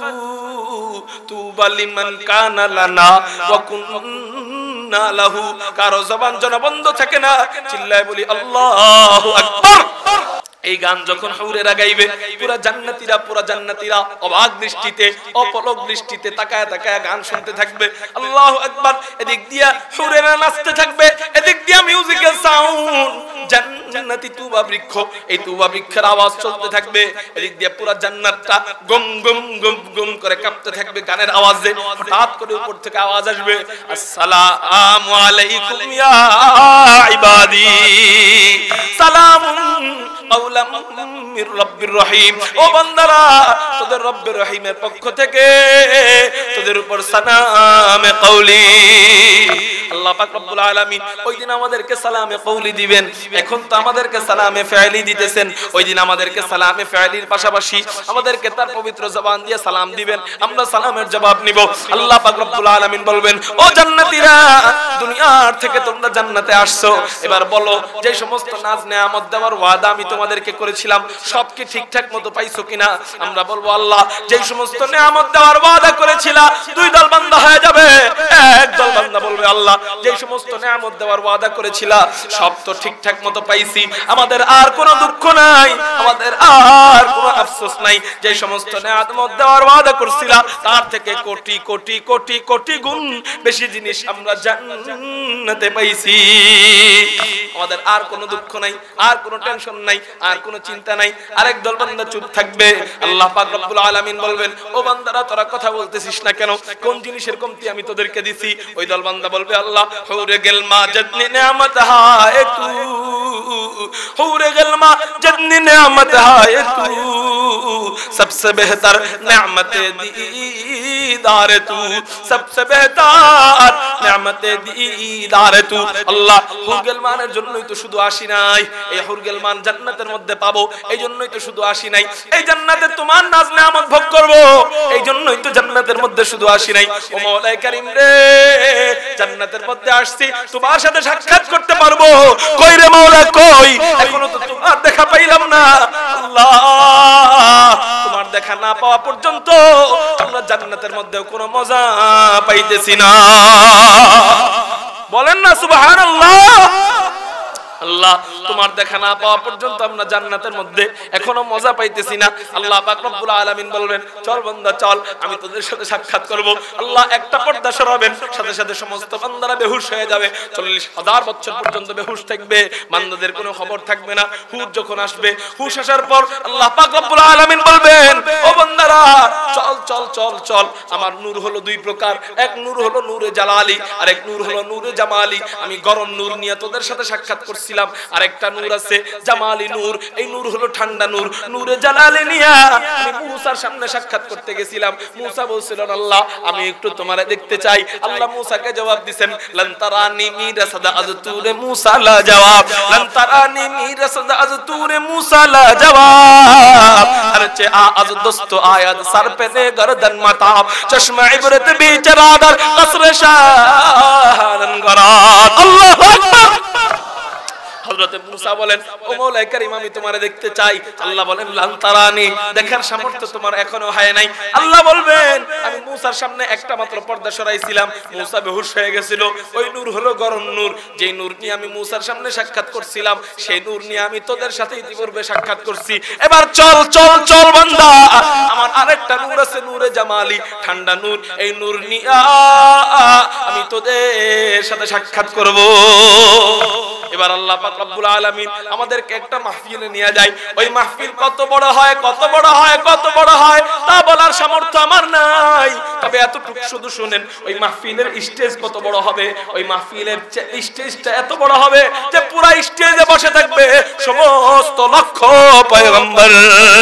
A: তুবা লিমান কানা লানা ওয়া কুননা লাহু। কারো জবান যেন বন্ধ থাকে না, চিল্লায় বলি আল্লাহু আকবার। এই গান যখন হুরেরা গাইবে, পুরা জান্নাতীরা পুরা জান্নাতীরা অবাক দৃষ্টিতে অপলক দৃষ্টিতে তাকায় তাকায় গান শুনতে থাকবে। আল্লাহু আকবার। এদিক দিয়া হুরেরা নাচতে থাকবে, এদিক দিয়া মিউজিকের সাউন্ড, জান্নাতি তুবা বৃক্ষ, এই তুবা বৃক্ষের আওয়াজ চলতে থাকবে। এদিক দিয়া পুরা জান্নাতটা গম গম গম গম করে কাঁপতে থাকবে গানের আওয়াজে। হঠাৎ করে উপর থেকে আওয়াজ আসবে, আসসালামু আলাইকুম ইয়া ইবাদি, সালামুন কাওলাম মির রাব্বির রহিম। ও বান্দারা, তোদের রব্বির রহিমের পক্ষ থেকে তোদের উপর সালামে কওলি। আল্লাহ পাক রব্বুল আলামিন ওই দিন আমাদেরকে সালামে কওলি দিবেন। এখন তো আমাদেরকে সালামে ফাইলি দিতেছেন, ওই দিন আমাদেরকে সালামে ফাইলির পাশাপাশি আমাদেরকে তার পবিত্র জবান দিয়ে সালাম দিবেন, আমরা সালামের জবাব নিব। আল্লাহ পাক রব্বুল আলামিন বলবেন, ও জান্নাতীরা, দুনিয়ার থেকে তোমরা জান্নাতে আসছো, এবার বলো যে সমস্ত নাজ নেয়ামত দেওয়ার ওয়াদা আমি তোমাদেরকে করেছিলাম সব কি ঠিকঠাক মতো পাইছো কিনা? আমরা বলবো আল্লাহ, যে সমস্ত নেয়ামত দেওয়ার ওয়াদা করেছিলা, দুই দল বান্দা হয়ে যাবে। এক দল বান্দা বলবে আল্লাহ, যে সমস্ত নেয়ামত দেওয়ার ওয়াদা করেছিলা সব তো ঠিকঠাক মতো পাইছি, আমাদের আর কোনো দুঃখ নাই, আমাদের আর কোনো আফসোস নাই। যে সমস্ত নেয়ামত দেওয়ার ওয়াদা করছিলা তার থেকে কোটি কোটি কোটি কোটি গুণ বেশি জিনিস আমরা জান্নাতে পাইছি, আমাদের আর কোনো দুঃখ নাই, আর কোনো টেনশন নাই, আর কোনো চিন্তা নাই। আরেক দল বান্দা চুপ থাকবে। আল্লাহ পাক রব্বুল আলামিন বলবেন, ও বান্দারা, তোরা কথা বলতেছিস না কেন? কোন জিনিসের কমতি আমি তোদেরকে দিছি? ওই দল বান্দা বলবে, আল্লাহ, হুরে গেল মা জতনি নেয়ামত হায় তু, হুরে গেল মা জতনি নেয়ামত হায় তু, सबसे बेहतर नेमत दीदार तू, सबसे बेहतर नेमत दीदार तू। আল্লাহ, হুরগেলমানের জন্যই তো শুধু আসি নাই, এই হুরগেলমান জান্নাতের মধ্যে পাবো এই জন্যই তো শুধু আসি নাই, এই জান্নাতে তোমার নাজ নেয়ামত ভোগ করব এই জন্যই তো জান্নাতের মধ্যে শুধু আসি নাই। ও মওলাই কারীম রে, জান্নাতের মধ্যে আসছি তোমার সাথে সাক্ষাৎ করতে পারবো, কই রে মওলা কই? এখনো তো তোমার দেখা পাইলাম না। আল্লাহ, তোমার দেখা না পাওয়া পর্যন্ত আমরা জান্নাতের মধ্যেও কোনো মজা পাইতেছি না। বলেন না সুবহানাল্লাহ। আল্লাহ, তোমার দেখা না পাওয়া পর্যন্ত আমরা জান্নাতের মধ্যে এখনো মজা পাইতেছি না। আল্লাহ পাক রব্বুল আলামিন বলবেন, চল বান্দা চল, আমি তোদের সাথে সাক্ষাৎ করব। আল্লাহ একটা পর্দা সরাবেন, সাথে সাথে সমস্ত বান্দারা বেহুশ হয়ে যাবে, চল্লিশ হাজার বছর পর্যন্ত বেহুশ থাকবে, বান্দাদের কোনো খবর থাকবে না। হুশ যখন আসবে, হুশ আসার পর আল্লাহ পাক রব্বুল আলামিন বলবেন, ও বান্দারা চল চল চল চল। আমার নূর হলো দুই প্রকার, এক নূর হলো নূরে জালালি, আর এক নূর হলো নূরে জামালি। আমি গরম নূর নিয়ে তোদের সাথে সাক্ষাৎ করছি, আর একটা নূর আছে জামালি নূর, এই নূর হলো ঠান্ডা নূর। নূরে জালালি নিয়া আমি মুসার সামনে সাক্ষাৎ করতে গেছিলাম। মুসা বলছিলেন, আল্লাহ আমি একটু তোমারে দেখতে চাই। আল্লাহ মুসাকে জবাব দিবেন, লান তারানি মিরা সাদা আযতুরে মুসা লা জবাব, লান তারানি মিরা সাদা আযতুরে মুসা লা জবাব। আর চে আজ দোস্ত আয়াত সর পে দে গর্দন মাতাব, চশমা ইবরত বিচরাদার কসর শাহান গরাত। আল্লাহু আকবার। হযরত মুসা বলেন ও মওলা কারীম আমি তোমারে দেখতে চাই। আল্লাহ বলেন লান তারানি, দেখার সামর্থ্য তোমার এখনো হয় নাই। আল্লাহ বলবেন আমি মুসার সামনে একটা মাত্র পর্দা সরাইছিলাম, মুসা বেহুশ হয়ে গেছিল। ওই নূর হলো গরম নূর, যেই নূর নিয়ে আমি মুসার সামনে সাক্ষাৎ করছিলাম সেই নূর নিয়ে আমি তোদের সাথে ইতিপূর্বে সাক্ষাৎ করছি। এবার চল চল চল বান্দা, আমার আরেকটা নূর আছে নূরে জামালি, ঠান্ডা নূর, এই নূর নিয়ে আমি তোদের সাথে সাক্ষাৎ করব। এবার আল্লাহ পাক রব্বুল আলামিন আমাদেরকে একটা মাহফিলে নিয়ে যায়। ওই মাহফিল কত বড় হয় কত বড় হয় কত বড় হয় তা বলার সামর্থ্য আমার নাই, তবে এতটুকু শুধু শুনেন ওই মাহফিলের স্টেজ কত বড় হবে। ওই মাহফিলের স্টেজটা এত বড় হবে যে পুরো স্টেজে বসে থাকবে সমস্ত লক্ষ পয়গম্বর।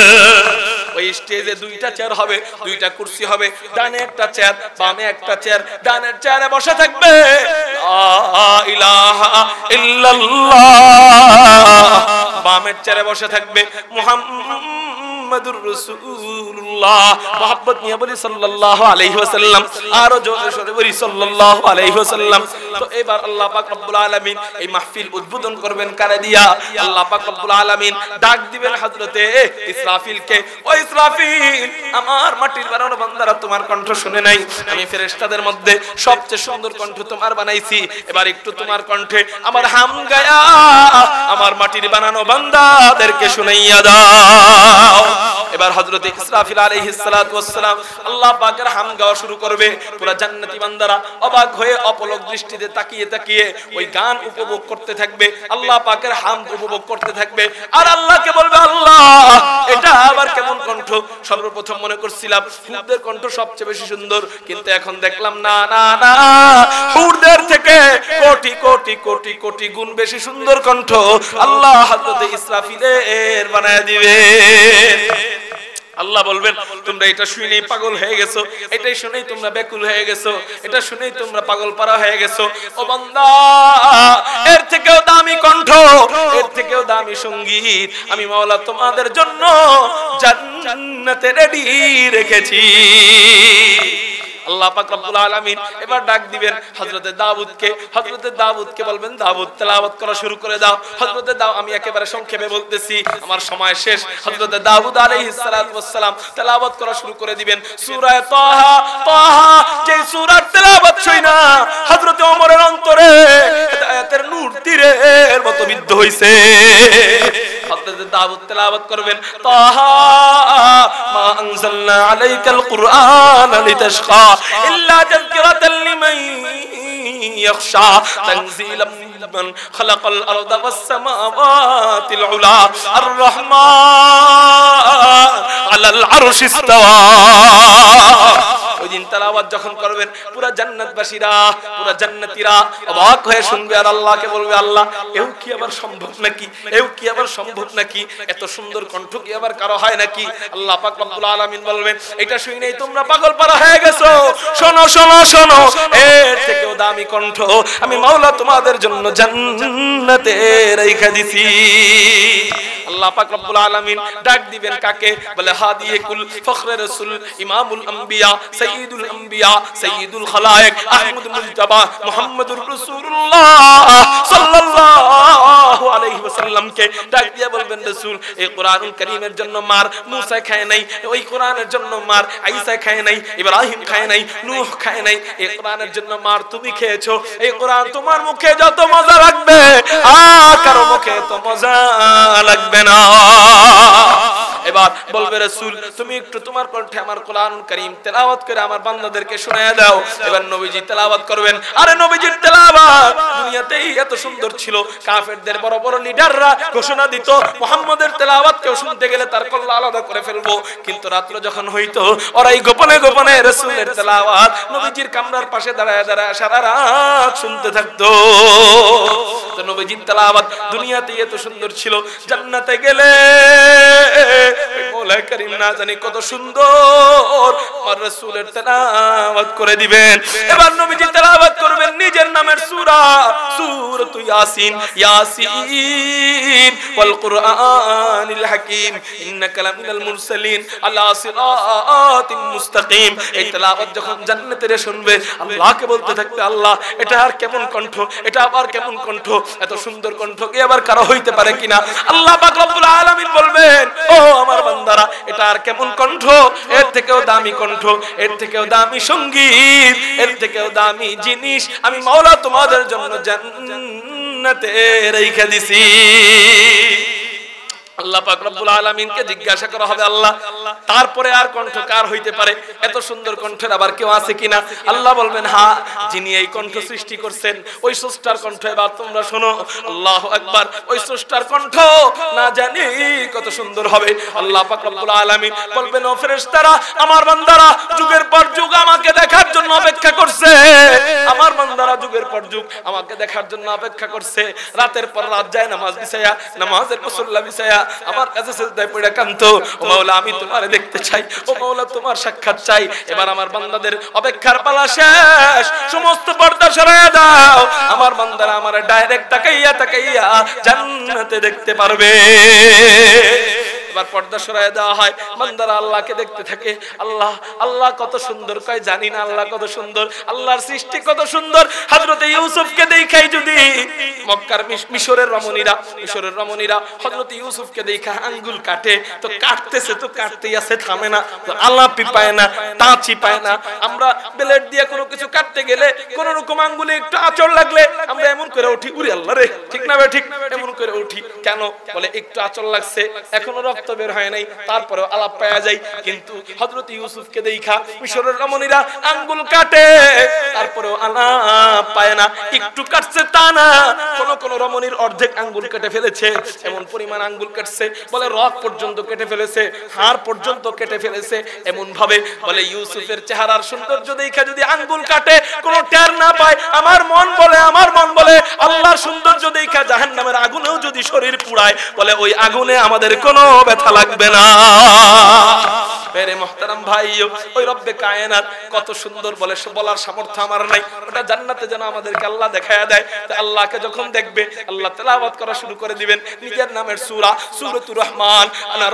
A: ওই স্টেজে দুইটা চেয়ার হবে, দুইটা কুরসি হবে, ডানে একটা চেয়ার বামে একটা চেয়ার। ডানের চেয়ারে বসে থাকবে লা ইলাহা ইল্লাল্লাহ, বামের চেয়ারে বসে থাকবে মুহাম্মাদুর রাসূলুল্লাহ। মুহাব্বত নিয়ে বলি সাল্লাল্লাহু আলাইহি ওয়াসাল্লাম, আর জোরে জোরে বলি সাল্লাল্লাহু আলাইহি ওয়াসাল্লাম। তো এবার আল্লাহ পাক রব্বুল আলামিন এই মাহফিল উদ্বোধন করবেন কারে দিয়া? আল্লাহ পাক রব্বুল আলামিন ডাক দিবেন হযরতে ইসরাফিলকে। ও ইসরাফিল, আমার মাটির বানানো বান্দারা তোমার কণ্ঠ শুনে নাই, আমি ফেরেশতাদের মধ্যে সবচেয়ে সুন্দর কণ্ঠ তোমার বানাইছি, এবার একটু তোমার কণ্ঠে আমার হাম গায়া আমার মাটির বানানো বান্দাদেরকে শুনাইয়া দাও। এবার হযরত ইসরাফিল আলাইহিস সালাতু ওয়াস সালাম আল্লাহ পাকের হাম গাওয়া শুরু করবে। পুরো জান্নাতি বান্দারা অবাক হয়ে অপলক দৃষ্টিতে তাকিয়ে তাকিয়ে ওই গান উপভোগ করতে থাকবে, আল্লাহ পাকের হামদ উপভোগ করতে থাকবে। আর আল্লাহকে বলবে আল্লাহ এটা আবার কেমন কণ্ঠ? সর্বপ্রথম মনে করছিলাম হুরদের কণ্ঠ সবচেয়ে বেশি সুন্দর, কিন্তু এখন দেখলাম না না না, হুরদের থেকে কোটি কোটি কোটি কোটি গুণ বেশি সুন্দর কণ্ঠ আল্লাহ হযরত ইসরাফিলের বানায় দিবে। আল্লাহ বলবেন তোমরা এটা শুনেই পাগল হয়ে গেছো, এটাই শুনেই তোমরা বেকুল হয়ে গেছো, এটা শুনেই তোমরা পাগল পারা হয়ে গেছো। ও বান্দা, এর থেকেও দামি কণ্ঠ, এর থেকেও দামি সঙ্গীত আমি মাওলা তোমাদের জন্য জান্নাতে রেডি রেখেছি। আল্লাহ পাক রব্বুল আলামিন এবার ডাক দিবেন হযরতে দাউদকে। হযরতে দাউদকে বলবেন দাউদ তেলাওয়াত করা শুরু করে দাও। হযরতে দাউদ, আমি একেবারে সংক্ষেপে বলতেছি, আমার সময় শেষ। হযরতে দাউদ আলাইহিস সালাতু ওয়াস সালাম তেলাওয়াত করা শুরু করে দিবেন সূরা তাহা। তাহা যে সূরার তেলাওয়াত শুইনা হযরতে ওমরের অন্তরে হেদায়েতের নূর তীরের মতো বিদ্ধ হইছে। হযরতে দাউদ তেলাওয়াত করবেন তাহা মা আনজালনা আলাইকাল কুরআন লিতাশকা ইল্লা তাযকিরাতাল লিমান ইয়াখশা তানজিলাম মিম্মান খালাকাল আরদা ওয়াস সামাওয়াতিল উলা আর রহমান আলাল আরশি ইসতাওয়া। ওই দিন তেলাওয়াত যখন করবেন পুরা জান্নাতবাসীরা পুরা জান্নাতীরা অবাক হয়ে শুনবে আর আল্লাহকে বলবে আল্লাহ এও কি আবার সম্ভব নাকি, এও কি আবার সম্ভব নাকি, এত সুন্দর কণ্ঠ কি আবার কারো হয় নাকি? আল্লাহ পাক রব্বুল আলামিন বলবেন এটা শুনেই তোমরা পাগল পারা হয়ে গেছো, শোনো শোনো শোনো, এর থেকেও দামি কণ্ঠ আমি মাওলা তোমাদের জন্য জান্নাতে রেখে দিছি। আল্লাহ পাক রব্বুল আলামিন ডাক দিবেন কাকে? বলে হাদিকুল ফখরে রাসূল ইমামুল আম্বিয়া সাইয়্যিদুল আম্বিয়া সাইয়্যিদুল খালায়েক আহমদ মুজতাবা মুহাম্মদুর রাসূলুল্লাহ সাল্লাল্লাহু আলাইহি ওয়াসাল্লামকে ডাক দিয়ে বলবেন রাসূল এই কোরআনুল কারীমের জন্য মার মুসা খায় নাই, ওই কোরআনের জন্য মার ঈসা খায় নাই, ইব্রাহিম খায় নাই, নূহ খায় নাই, এই কোরআনের জন্য মার তুমি খেয়েছো। এই কোরআন তোমার মুখে যত মজা লাগবে আর কারো মুখে তো মজা লাগবে না। এবার বলবে রাসূল তুমি একটু তোমার কণ্ঠে আমার কোরআনুল কারীম তেলাওয়াত করে আমার বান্দাদেরকে শোনায়া দাও। এবার নবীজি তেলাওয়াত করবেন। আরে নবীজির তেলাওয়াত দুনিয়াতেই এত সুন্দর ছিল, কাফেরদের বড় বড় লিডাররা ঘোষণা দিত মুহাম্মাদের তেলাওয়াত কেউ শুনতে গেলে তার কল্লা আলাদা করে ফেলবো, কিন্তু রাত্র যখন হইতো ওরাই গোপনে গোপনে রাসূলের তেলাওয়াত নবীজির কামরার পাশে দাঁড়ায় দাঁড়ায় সারা রাত শুনতে থাকতো। তো নবীজির তেলাওয়াত দুনিয়াতেই এত সুন্দর ছিল, জান্নাতে গেলে মওলা কারীম না জানি কত সুন্দর আমার রাসূলের তেলাওয়াত করে দিবেন। এবার নবীজি তেলাওয়াত করবেন নিজের নামের সূরা সূরাত ইয়াসিন ইয়াসিন ওয়াল কুরআনিল হাকীম ইন্নাকা লামিনাল মুরসালিন আলা সিরাতিন মুস্তাকিম। এই তেলাওয়াত যখন জান্নাতের শুনবে আল্লাহকে বলতে থাকবে, আল্লাহ এটা আর কেমন কণ্ঠ, এটা আবার কেমন কণ্ঠ, এত সুন্দর কণ্ঠ কি আবার কারো হইতে পারে কিনা। আল্লাহ পাক রব্বুল আলামিন বলবেন, ও আমার বান্দারা এটা আর কেমন কণ্ঠ, এর থেকেও দামি কণ্ঠ, এর থেকেও দামি সঙ্গীত, এর থেকেও দামি জিনিস আমি মাওলা তোমাদের জন্য জান্নাতে রেখে দিছি। আল্লাহ পাক রব্বুল আলামিনকে জিজ্ঞাসা করা হবে, আল্লাহ তারপরে আর কণ্ঠ কার হইতে পারে, এত সুন্দর কণ্ঠের আবার কেউ আছে কিনা। আল্লাহ বলবেন, হ্যাঁ, যিনি এই কণ্ঠ সৃষ্টি করছেন ওই স্রষ্টার কণ্ঠ এবার তোমরা শোনো। আল্লাহু আকবার। ওই স্রষ্টার কণ্ঠ না জানি কত সুন্দর হবে। আল্লাহ পাক রব্বুল আলামিন বলবেন, ও ফেরেশতারা আমার বান্দারা যুগের পর যুগ আমাকে দেখার জন্য অপেক্ষা করছে, আমার বান্দারা যুগের পর যুগ আমাকে দেখার জন্য অপেক্ষা করছে। রাতের পর রাত যায় নামাজ বিছায়া, নামাজের মুসল্লা বিছায়া আমার কাছে সিজদায় পড়ে কাঁদতো, ও মাওলা আমি তোমারে দেখতে চাই, ও মাওলা তোমার সাক্ষাৎ চাই। এবার আমার বান্দাদের অপেক্ষার পালা শেষ, সমস্ত পর্দা সরাইয়া দাও, আমার বান্দারা আমার ডাইরেক্ট তাকাইয়া তাকাইয়া জান্নাতে দেখতে পারবে। এবার পর্দা সরাইয়া দেওয়া হয়, বান্দারা আল্লাহকে দেখতে থাকে। আল্লাহ আল্লাহ কত সুন্দর, কয় জানি না আল্লাহ কত সুন্দর, আল্লাহর সৃষ্টি কত সুন্দর। হযরত ইউসুফকে দেখাই যদি মক্কার মিশরের রমণীরা মিশরের রমণীরা হযরত ইউসুফকে দেখা আঙ্গুল কাটে, তো কাটতেছে তো কাটতেই আছে, থামে না, তো আলাপি পায় না, টাচি পায় না। আমরা ব্লেড দিয়ে কোনো কিছু কাটতে গেলে কোন রকম আঙ্গুলে একটু আঁচড় লাগলে আমরা এমন করে উঠি, উরি আল্লাহ রে, ঠিক না ভাই, ঠিক এমন করে উঠি কেন? বলে একটু আঁচড় লাগছে, এখনো রক্ত বের হয় নাই, তারপরে আলাপ পাওয়া যায়। কিন্তু হযরত ইউসুফকে দেখা মিশরের রমণীরা আঙ্গুল কাটে, তারপরেও আলাপ পায় না। একটু কাটছে তা না, কোন কোন রমণীর অর্ধেক আঙ্গুল কেটে ফেলেছে, এমন পরিমাণ আঙ্গুল কাটছে, বলে রক পর্যন্ত কেটে ফেলেছে, হাড় পর্যন্ত কেটে ফেলেছে, এমন ভাবে বলে ইউসুফের চেহারার সৌন্দর্য দেখা যদি আঙ্গুল কাটে কোনো টের না পায়। আমার মন বলে আমার মন বলে আল্লাহর সৌন্দর্য দেখা জাহান্নামের আগুনেও যদি শরীর পুড়ায়, বলে ওই আগুনে আমাদের কোনো ব্যথা লাগবে না। মেরে মুহতারাম ভাইও, ওই রব্বে কায়নাত কত সুন্দর বলে বলার সামর্থ্য আমার নাই। ওটা জান্নাতে যেন আমাদেরকে আল্লাহ দেখায়া দেয়। তো আল্লাহকে যখন দেখবে আল্লাহ তেলাওয়াত করা শুরু করে দিবেন নিজের নামের সূরা, সূরাতুর রহমান, আনার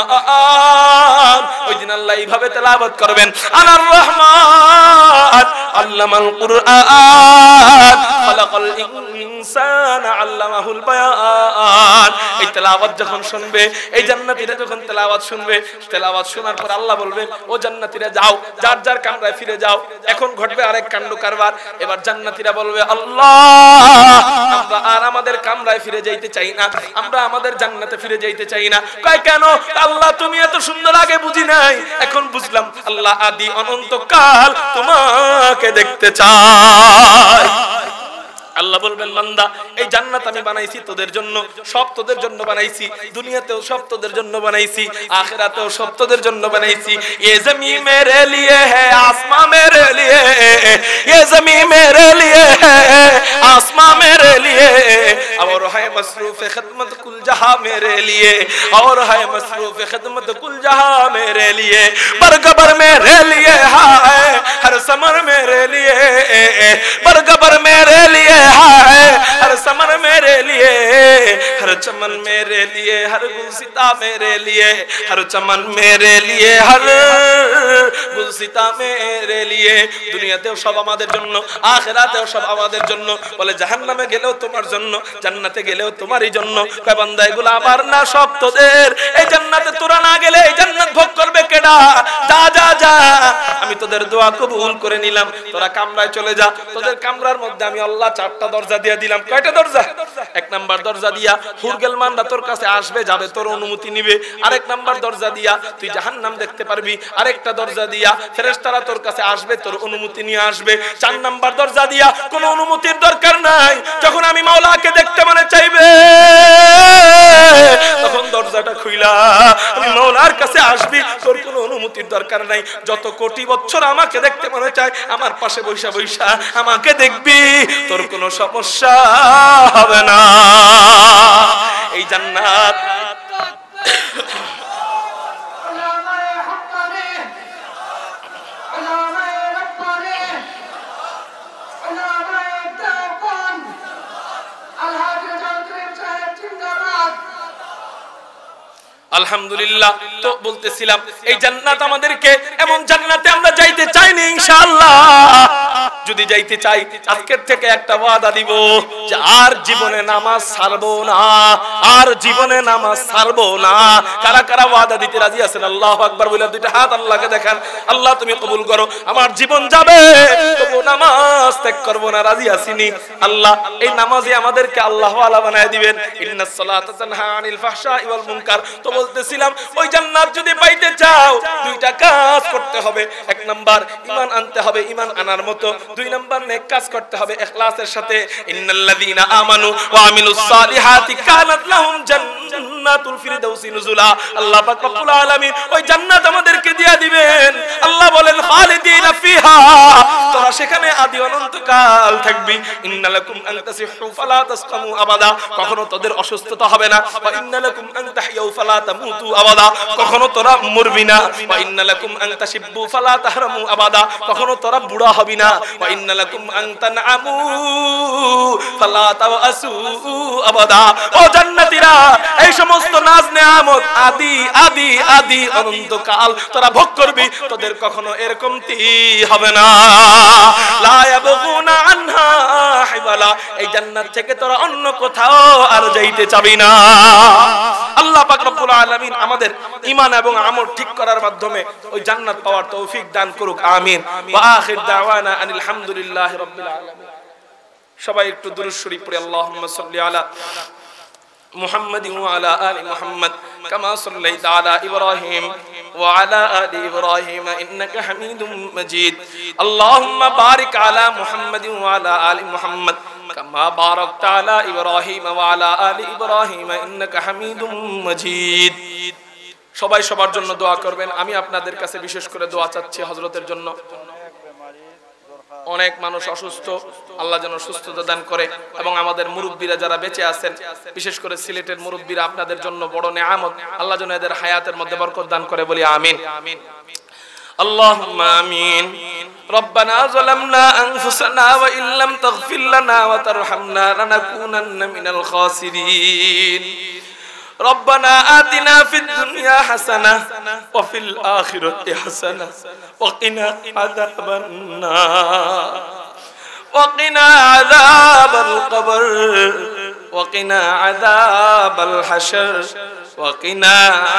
A: রহমান। ওই দিন আল্লাহ এইভাবে তেলাওয়াত করবেন, আনার রহমান আল্লামাল কুরআন খালাকাল ইনসানা আল্লামাহুল বায়ান। এই তেলাওয়াত যখন শুনবে, এই জান্নাতীরা যখন তেলাওয়াত শুনবে, তেলাওয়াত শোনার পর আল্লাহ বলবেন, ও জান্নাতীরা যাও, যার যার কামরায় ফিরে যাও। এখন ঘটবে আরেক কাণ্ড কারবার। এবার জান্নাতীরা বলবে, আল্লাহ আমরা আর আমাদের কামরায় ফিরে যাইতে চাই না, আমরা আমাদের জান্নাতে ফিরে যাইতে চাই না। কয় কেন? আল্লাহ তুমি এত সুন্দর আগে বুঝি নাই, এখন বুঝলাম আল্লাহ আদি অনন্তকাল তোমাকে দেখতে চাই। আল্লাহ বলবেন, বান্দা এই জান্নাত আমি বানাইছি তোদের জন্য, সব তোদের জন্য বানাইছি, দুনিয়াতেও সব তোদের জন্য বানাইছি, আখিরাতেও সব তোদের জন্য বানাইছি। ये ज़मीन मेरे लिए है, आसमां मेरे लिए, ये ज़मीन मेरे लिए है, आसमां मेरे लिए, और है मसरूफ खिदमत कुल जहां मेरे लिए, और है मसरूफ खिदमत कुल जहां मेरे लिए, बरगबर मेरे लिए है, हर समर मेरे लिए, बरगबर मेरे लिए है, हर समर मेरे लिए, हर चमन मेरे लिए, हर गुलसिता मेरे लिए, हर चमन मेरे लिए, हर गुलसिता मेरे लिए। দুনিয়াতেও সব আমাদের জন্য, আখিরাতেও সব আমাদের জন্য। বলে জাহান্নামে গেলেও তোমার জন্য, জান্নাতে গেলেও তোমারই জন্য। কয় বান্দা এগুলো আমার না, সব তোদের। এই জান্নাতে তোরা না গেলে এই জান্নাত ভোগ করবে কেডা? যা যা যা, আমি তোদের দোয়া কবুল করে নিলাম, তোরা কামরায় চলে যা। তোদের কামরার মধ্যে আমি আল্লাহ চারটা দরজা দিয়ে দিলাম। কয়টা দরজা? এক নাম্বার দরজা দিয়া হুরগেলমানরা তোর কাছে আসবে, যাবে, তোর অনুমতি নিবে। আরেক নাম্বার দরজা দিয়া তুই জাহান্নাম দেখতে পারবি। আরেকটা দরজা দিয়া ফেরেশতারা তোর কাছে আসবে, তোর অনুমতি নিয়ে আসবে। চার নাম্বার দরজা দিয়া কোনো অনুমতির দরকার নাই, যখন আমি মাওলাকে দেখতে মনে চাইবে তখন দরজাটা খুইলা আমি মাওলার কাছে আসবি, তোর কোনো অনুমতির দরকার নাই। যত কোটি বছর আমাকে দেখতে মনে চায় আমার পাশে বৈশা বৈশা আমাকে দেখবি, তোর কোনো সমস্যা হবে না। এই জান্নাত আলহামদুলিল্লাহ। তো বলতেছিলাম এই জান্নাত আমাদেরকে এমন জান্নাতে আমরা যাইতে চাই না ইনশাআল্লাহ। যদি যাইতে চাই আজকের থেকে একটা ওয়াদা দিব যে আর জীবনে নামাজ ছাড়বো না, আর জীবনে নামাজ ছাড়বো না। কারা কারা ওয়াদা দিতে রাজি আছেন? আল্লাহু আকবার বলে দুইটা হাত আল্লাহকে দেখান। আল্লাহ তুমি কবুল করো, আমার জীবন যাবে তবু নামাজ ত্যাগ করব না, রাজি আছিনি। আল্লাহ এই নামাজে আমাদেরকে আল্লাহ ওয়ালা বানায় দিবেন। ইন্নাস সালাতা তানহা আনিল ফাহশাই ওয়াল মুনকার। তো বলতেছিলাম ওই জান্নাত যদি পাইতে চাও দুইটা কাজ করতে হবে। এক নাম্বার ঈমান আনতে হবে, ঈমান আনার মতো। দুই নাম্বার নেক কাজ করতে হবে ইখলাসের সাথে। ইন্নাল্লাযীনা আমানু ওয়া আমিলুস সালিহাতি কানাত লাহুম জান্নাতুল ফিরদাউসি নুজুলা। আল্লাহ পাক রব্বুল আলামিন ওই জান্নাত আমাদেরকে দিয়ে দিবেন। আল্লাহ বলেন খালিদিনা ফিহা, তোরা সেখানে আদি অনন্তকাল থাকবি। ইন্নালাকুম আন তাসিহু ফালা তাসকামু আবাদা, কখনো তোদের অসুস্থতা হবে না। ওয়া ইন্নালাকুম আন তাহইউ ফালা তামুতু আবাদা, কখনো তোরা মরবি না। ওয়া ইন্নালাকুম আন তাশিব্বু ফালা তাহরামু আবাদা, কখনো তোরা বুড়া হবি না। ওয়া ইন্নালাকুম আন তানআমু ফালা তাওয়াসু আবাদা। ও জান্নাতীরা, এই সমস্ত নাজ নেয়ামত আদি আদি আদি অনন্তকাল তোরা ভোগ করবি, তোদের কখনো এরকমতি হবে না। লা ইয়াবগুনা আনহা হিওয়ালা, এই জান্নাত থেকে তোরা অন্য কোথাও আর যাইতে চাবি না। আল্লাহ পাক রব্বুল আলামিন আমাদের ঈমান এবং আমল ঠিক করার মাধ্যমে ওই জান্নাত পাওয়ার তৌফিক দান করুক, আমিন। ওয়া আখির দাওয়ানা আনিল হামদুলিল্লাহি রাব্বিল আলামিন। সবাই একটু দুরূদ শরীফ পড়ি। আল্লাহুম্মা সাল্লি আলা محمد وعلى آل محمد كما صليت على إبراهيم وعلى آل إبراهيم إنك حميد مجيد. اللهم بارك على محمد وعلى آل محمد كما باركت على إبراهيم وعلى آل إبراهيم إنك حميد مجيد. সবাই সবার জন্য দোয়া করবেন। আমি আপনাদের কাছে বিশেষ করে দোয়া চাচ্ছি হযরতের জন্য। অনেক মানুষ অসুস্থ, আল্লাহ যেন সুস্থতা দান করে। এবং আমাদের মুরব্বীরা যারা বেঁচে আছেন, বিশেষ করে সিলেটের মুরব্বীরা, আপনাদের জন্য বড় নেয়ামত, আল্লাহ যেন এদের হায়াতের মধ্যে বরকত দান করে, বলি আমিন। اللهم آمين. ربنا ظلمنا أنفسنا وإن لم تغفر لنا وترحمنا لنكونن من الخاسرين. ربنا آتنا في الدنيا حسنة وفي الآخرة حسنة وقنا عذاب النار وقنا عذاب القبر وقنا عذاب الحشر وقنا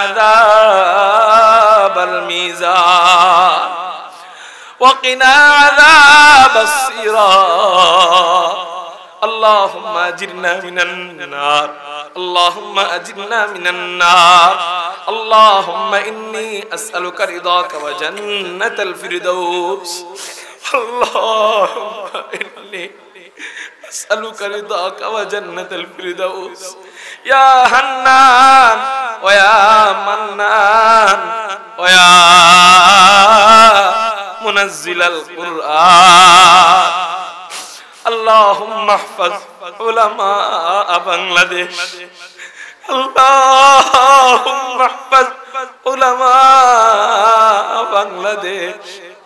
A: عذاب الميزان وقنا عذاب الصراط. اللهم أجرنا من النار، اللهم أجرنا من النار. اللهم إني أسألك رضاك وجنة الفردوس. اللهم إني أسألك رضاك وجنة الفردوس. يا حنان ويا منان ويا منزل القرآن. اللهم احفظ علماء بنغلاديش. اللهم احفظ علماء بنغلاديش.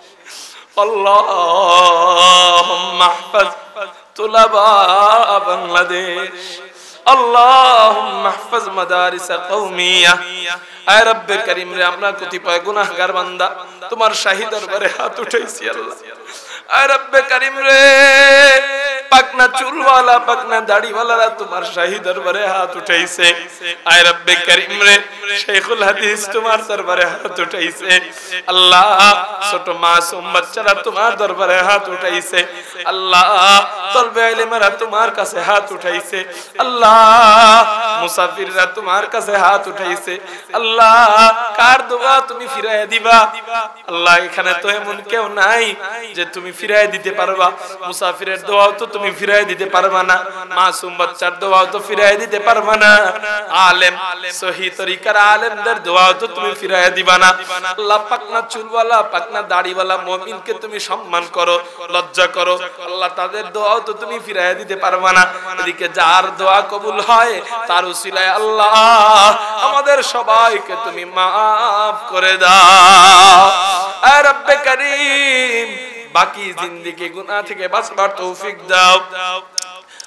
A: اللهم احفظ طلباء بنغلاديش. اللهم احفظ مدارس قومية. اے رب کریم রে, আমরা কতিপয় গুনাহগার বান্দা তোমার শাহী দরবারে হাত উঠাইছি আল্লাহ। اے رب کریم রে, পাকনা চুলওয়ালা পাকনা দাড়িওয়ালারা তোমার শাহী দরবারে হাত উঠাইছে। আয় রব্বে করিম রে, শেখুল হাদিস তোমার দরবারে হাত উঠাইছে আল্লাহ। ছোট মাসুম বাচ্চারা তোমার দরবারে হাত উঠাইছে আল্লাহ। তলবে ইলমেরা তোমার কাছে হাত উঠাইছে আল্লাহ। মুসাফিররা তোমার কাছে হাত উঠাইছে আল্লাহ। কার দোয়া তুমি ফিরাইয়া দিবা আল্লাহ? এখানে তো এমন কেউ নাই যে তুমি ফিরাইয়া দিতে পারবা। মুসাফিরের দোয়াও তো তুমি ফিরাই দিতে পারবা না, মাসুম বাচ্চার দোয়াও তো ফিরাই দিতে পারবা না, আলেম সহি তরিকার আলেমদের দোয়াও তো তুমি ফিরাই দিবা না আল্লাহ। পাকনা চুলওয়ালা পাকনা দাড়িওয়ালা মুমিনকে তুমি সম্মান করো, লজ্জা করো আল্লাহ। তাদের দোয়াও তো তুমি ফিরাই দিতে পারবা না। এদিকে যার দোয়া কবুল হয় তার উসিলায় আল্লাহ আমাদের সবাইকে তুমি মাফ করে দাও। আয় রব্বে করিম, বাকি জিন্দেগি গুনাহ থেকে বাঁচবার তৌফিক দাও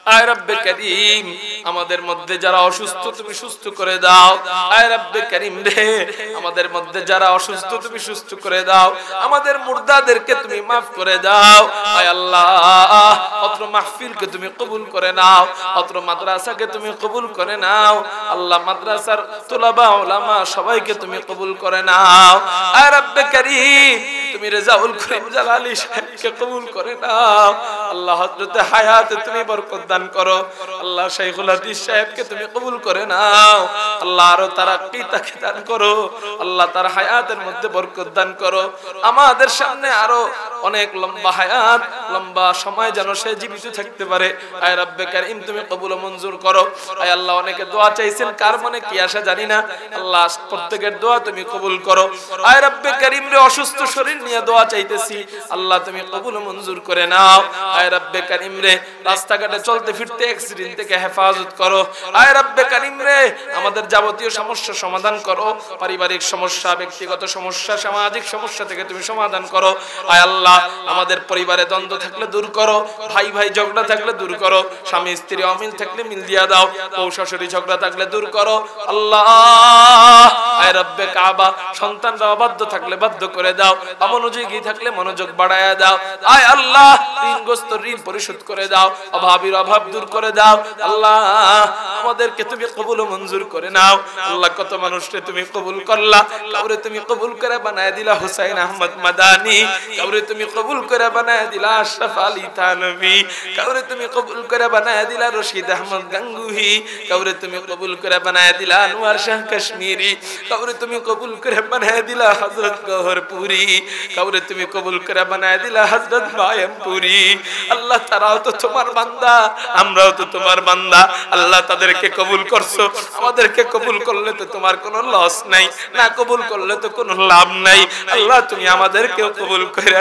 A: আয় রব্বে কারীম আমাদের মধ্যে যারা অসুস্থ তুমি সুস্থ করে দাও। আয় রব্বে কারীম রে আমাদের মধ্যে যারা অসুস্থ তুমি সুস্থ করে দাও। আমাদের মুর্দাদেরকে তুমি মাফ করে দাও। আয় আল্লাহ অত্র মাহফিলকে তুমি কবুল করে নাও, অত্র মাদ্রাসাকে তুমি কবুল করে নাও। আল্লাহ মাদ্রাসার তুলাবা উলামা সবাইকে তুমি কবুল করে নাও। আয় রব্বে কারীম তুমি রেজাউল করিম জালালী সাহেবকে কবুল করে নাও। আল্লাহ হযরতে হায়াতে তুমি বরকত দান করো। আল্লাহ শাইখুল হাদিস সাহেবকে তুমি কবুল করে নাও। আল্লাহ আরো তারাক্কি তাকে দান করো। আল্লাহ তার হায়াতের মধ্যে বরকত দান করো। আমাদের সামনে আরো অনেক লম্বা হায়াত, লম্বা সময় যেন সে জীবিত থাকতে পারে। আয় রব্বে কারীম তুমি কবুল ও মঞ্জুর করো। আয় আল্লাহ অনেকে দোয়া চাইছেন, কার মনে কি আসে জানি না। আল্লাহ প্রত্যেকের দোয়া তুমি কবুল করো। আয় রব্বে কারীম রে অসুস্থ শরীর নিয়ে দোয়া চাইতেছি, আল্লাহ তুমি কবুল ও মঞ্জুর করে নাও। আয় রব্বে কারীম রে রাস্তাঘাটে চলতে ফিরতে অ্যাক্সিডেন্ট থেকে হেফাজত করো। আয় রব্বে কারীম রে আমাদের যাবতীয় সমস্যা সমাধান করো। পারিবারিক সমস্যা, ব্যক্তিগত সমস্যা, সামাজিক সমস্যা থেকে তুমি সমাধান করো। আয় আল্লাহ আমাদের পরিবারে দ্বন্দ্ব থাকলে দূর করো, ভাই ভাই ঝগড়া থাকলে দূর করো, স্বামী স্ত্রী অমিল থাকলে মিল দিয়া দাও, বউ শাশুড়ি ঝগড়া থাকলে দূর করো। আল্লাহ আয় রব্বে কাবা সন্তানরা অবাধ্য থাকলে বাধ্য করে দাও, অমনোযোগী থাকলে মনোযোগ বাড়ায়া দাও। আয় আল্লাহ ঋণগ্রস্ত ঋণ পরিশোধ করে দাও, অভাবীর অভাব দূর করে দাও। আল্লাহ আমাদেরকে তুমি কবুল ও মঞ্জুর করে নাও। আল্লাহ কত মানুষকে তুমি কবুল করলা, কাউরে তুমি কবুল করে বানায় দিলা হুসাইন আহমদ মাদানী, কাউরে তুমি কবুল করে বানায় দিলা আশরাফ আলী থানভী, কাউরে তুমি কবুল করে বানায় দিলা রশিদ আহমদ গাঙ্গুহি, কাউরে তুমি কবুল করে বানায় দিলা আনোয়ার শাহ কাশ্মীরি, কাউরে তুমি কবুল করে বানায় দিলা হযরত গহরপুরি, কাউরে তুমি কবুল করে বানায় দিলা হযরত বায়ামপুরি। আল্লাহ তারাও তো তোমার বান্দা, আমরাও তো তোমার বান্দা। আল্লাহ তাদেরকে কবুল করছো, আমাদেরকে কবুল করলে তো তোমার কোনো লস নাই, না কবুল করলে তো কোনো লাভ নাই। আল্লাহ তুমি আমাদেরকেও কবুল কইরা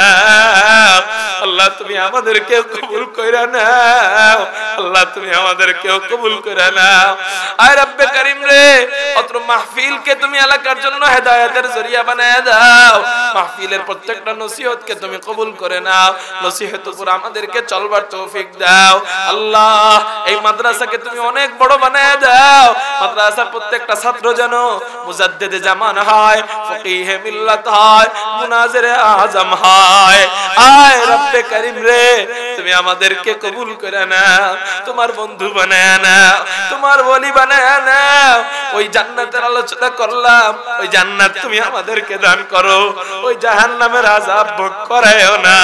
A: নাও। আল্লাহ তুমি আমাদেরকেও কবুল কইরা নাও। আল্লাহ তুমি আমাদেরকেও কবুল কইরা নাও। আয় রব্বে কারীম রে অত্র মাহফিলকে তুমি এলাকার জন্য হেদায়েতের জরিয়া বানায় দাও। মাহফিলের প্রত্যেকটা নসিহতকে তুমি কবুল করে নাও। নসিহত উপর আমাদেরকে চলবার তৌফিক দাও। আল্লাহ এই মাদ্রাসাকে তুমি অনেক বড় বানায় দাও। মাদ্রাসার প্রত্যেকটা ছাত্র যেন মুজাদ্দিদে জামান হয়, ফকিহে মিল্লাত হয়, মুনাজিরে আজম হয়। আয় রব্বে কারীম রে তুমি আমাদেরকে কবুল করে নাও, তোমার বন্ধু বানায় নাও, তোমার ওলি বানায় নাও। ওই জান্নাতের আলোচনা করলাম, ওই জান্নাত তুমি আমাদেরকে দান করো, ওই জাহান্নামের আযাব ভোগ করায়ও না।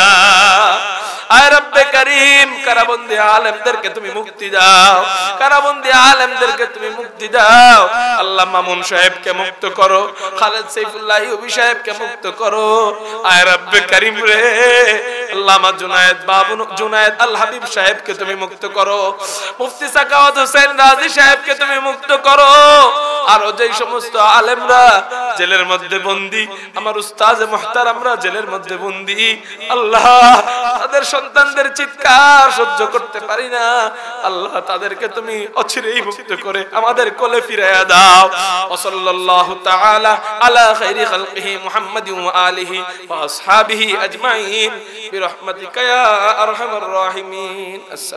A: আয় রব্বে কারীম কারাবন্দী আলেমদেরকে তুমি মুক্তি দাও, কারাবন্দী আলেমদেরকে তুমি মুক্তি দাও। আল্লাহ মামুন সাহেবকে মুক্ত করো, খালেদ সাইফুল্লাহ ইউবি সাহেবকে মুক্ত করো। আয় রব্বে কারীম রে আল্লামা জুনায়েদ বাবু জুনায়েদ আল হাবিব সাহেবকে তুমি মুক্ত করো, মুফতি সাকাওয়াত হোসেন রাজি সাহেবকে তুমি মুক্ত করো। আর যেই সমস্ত আলেমরা জেলের মধ্যে বন্দী, আমার উস্তাজ মুহতারামরা জেলের মধ্যে বন্দী, আল্লাহ তাদের সন্তানদের চিৎকার সহ্য করতে পারি না। আল্লাহ তাদেরকে তুমি অচিরেই মুক্ত করে আমাদের কোলে ফিরাইয়া দাও। সাল্লাল্লাহু তাআলা আলা খাইরি খালকিহি মুহাম্মাদিন ওয়া আলিহি ওয়া আসহাবিহি আজমাইন বিরহমাতিকা ইয়া আরহামার রাহিমিন।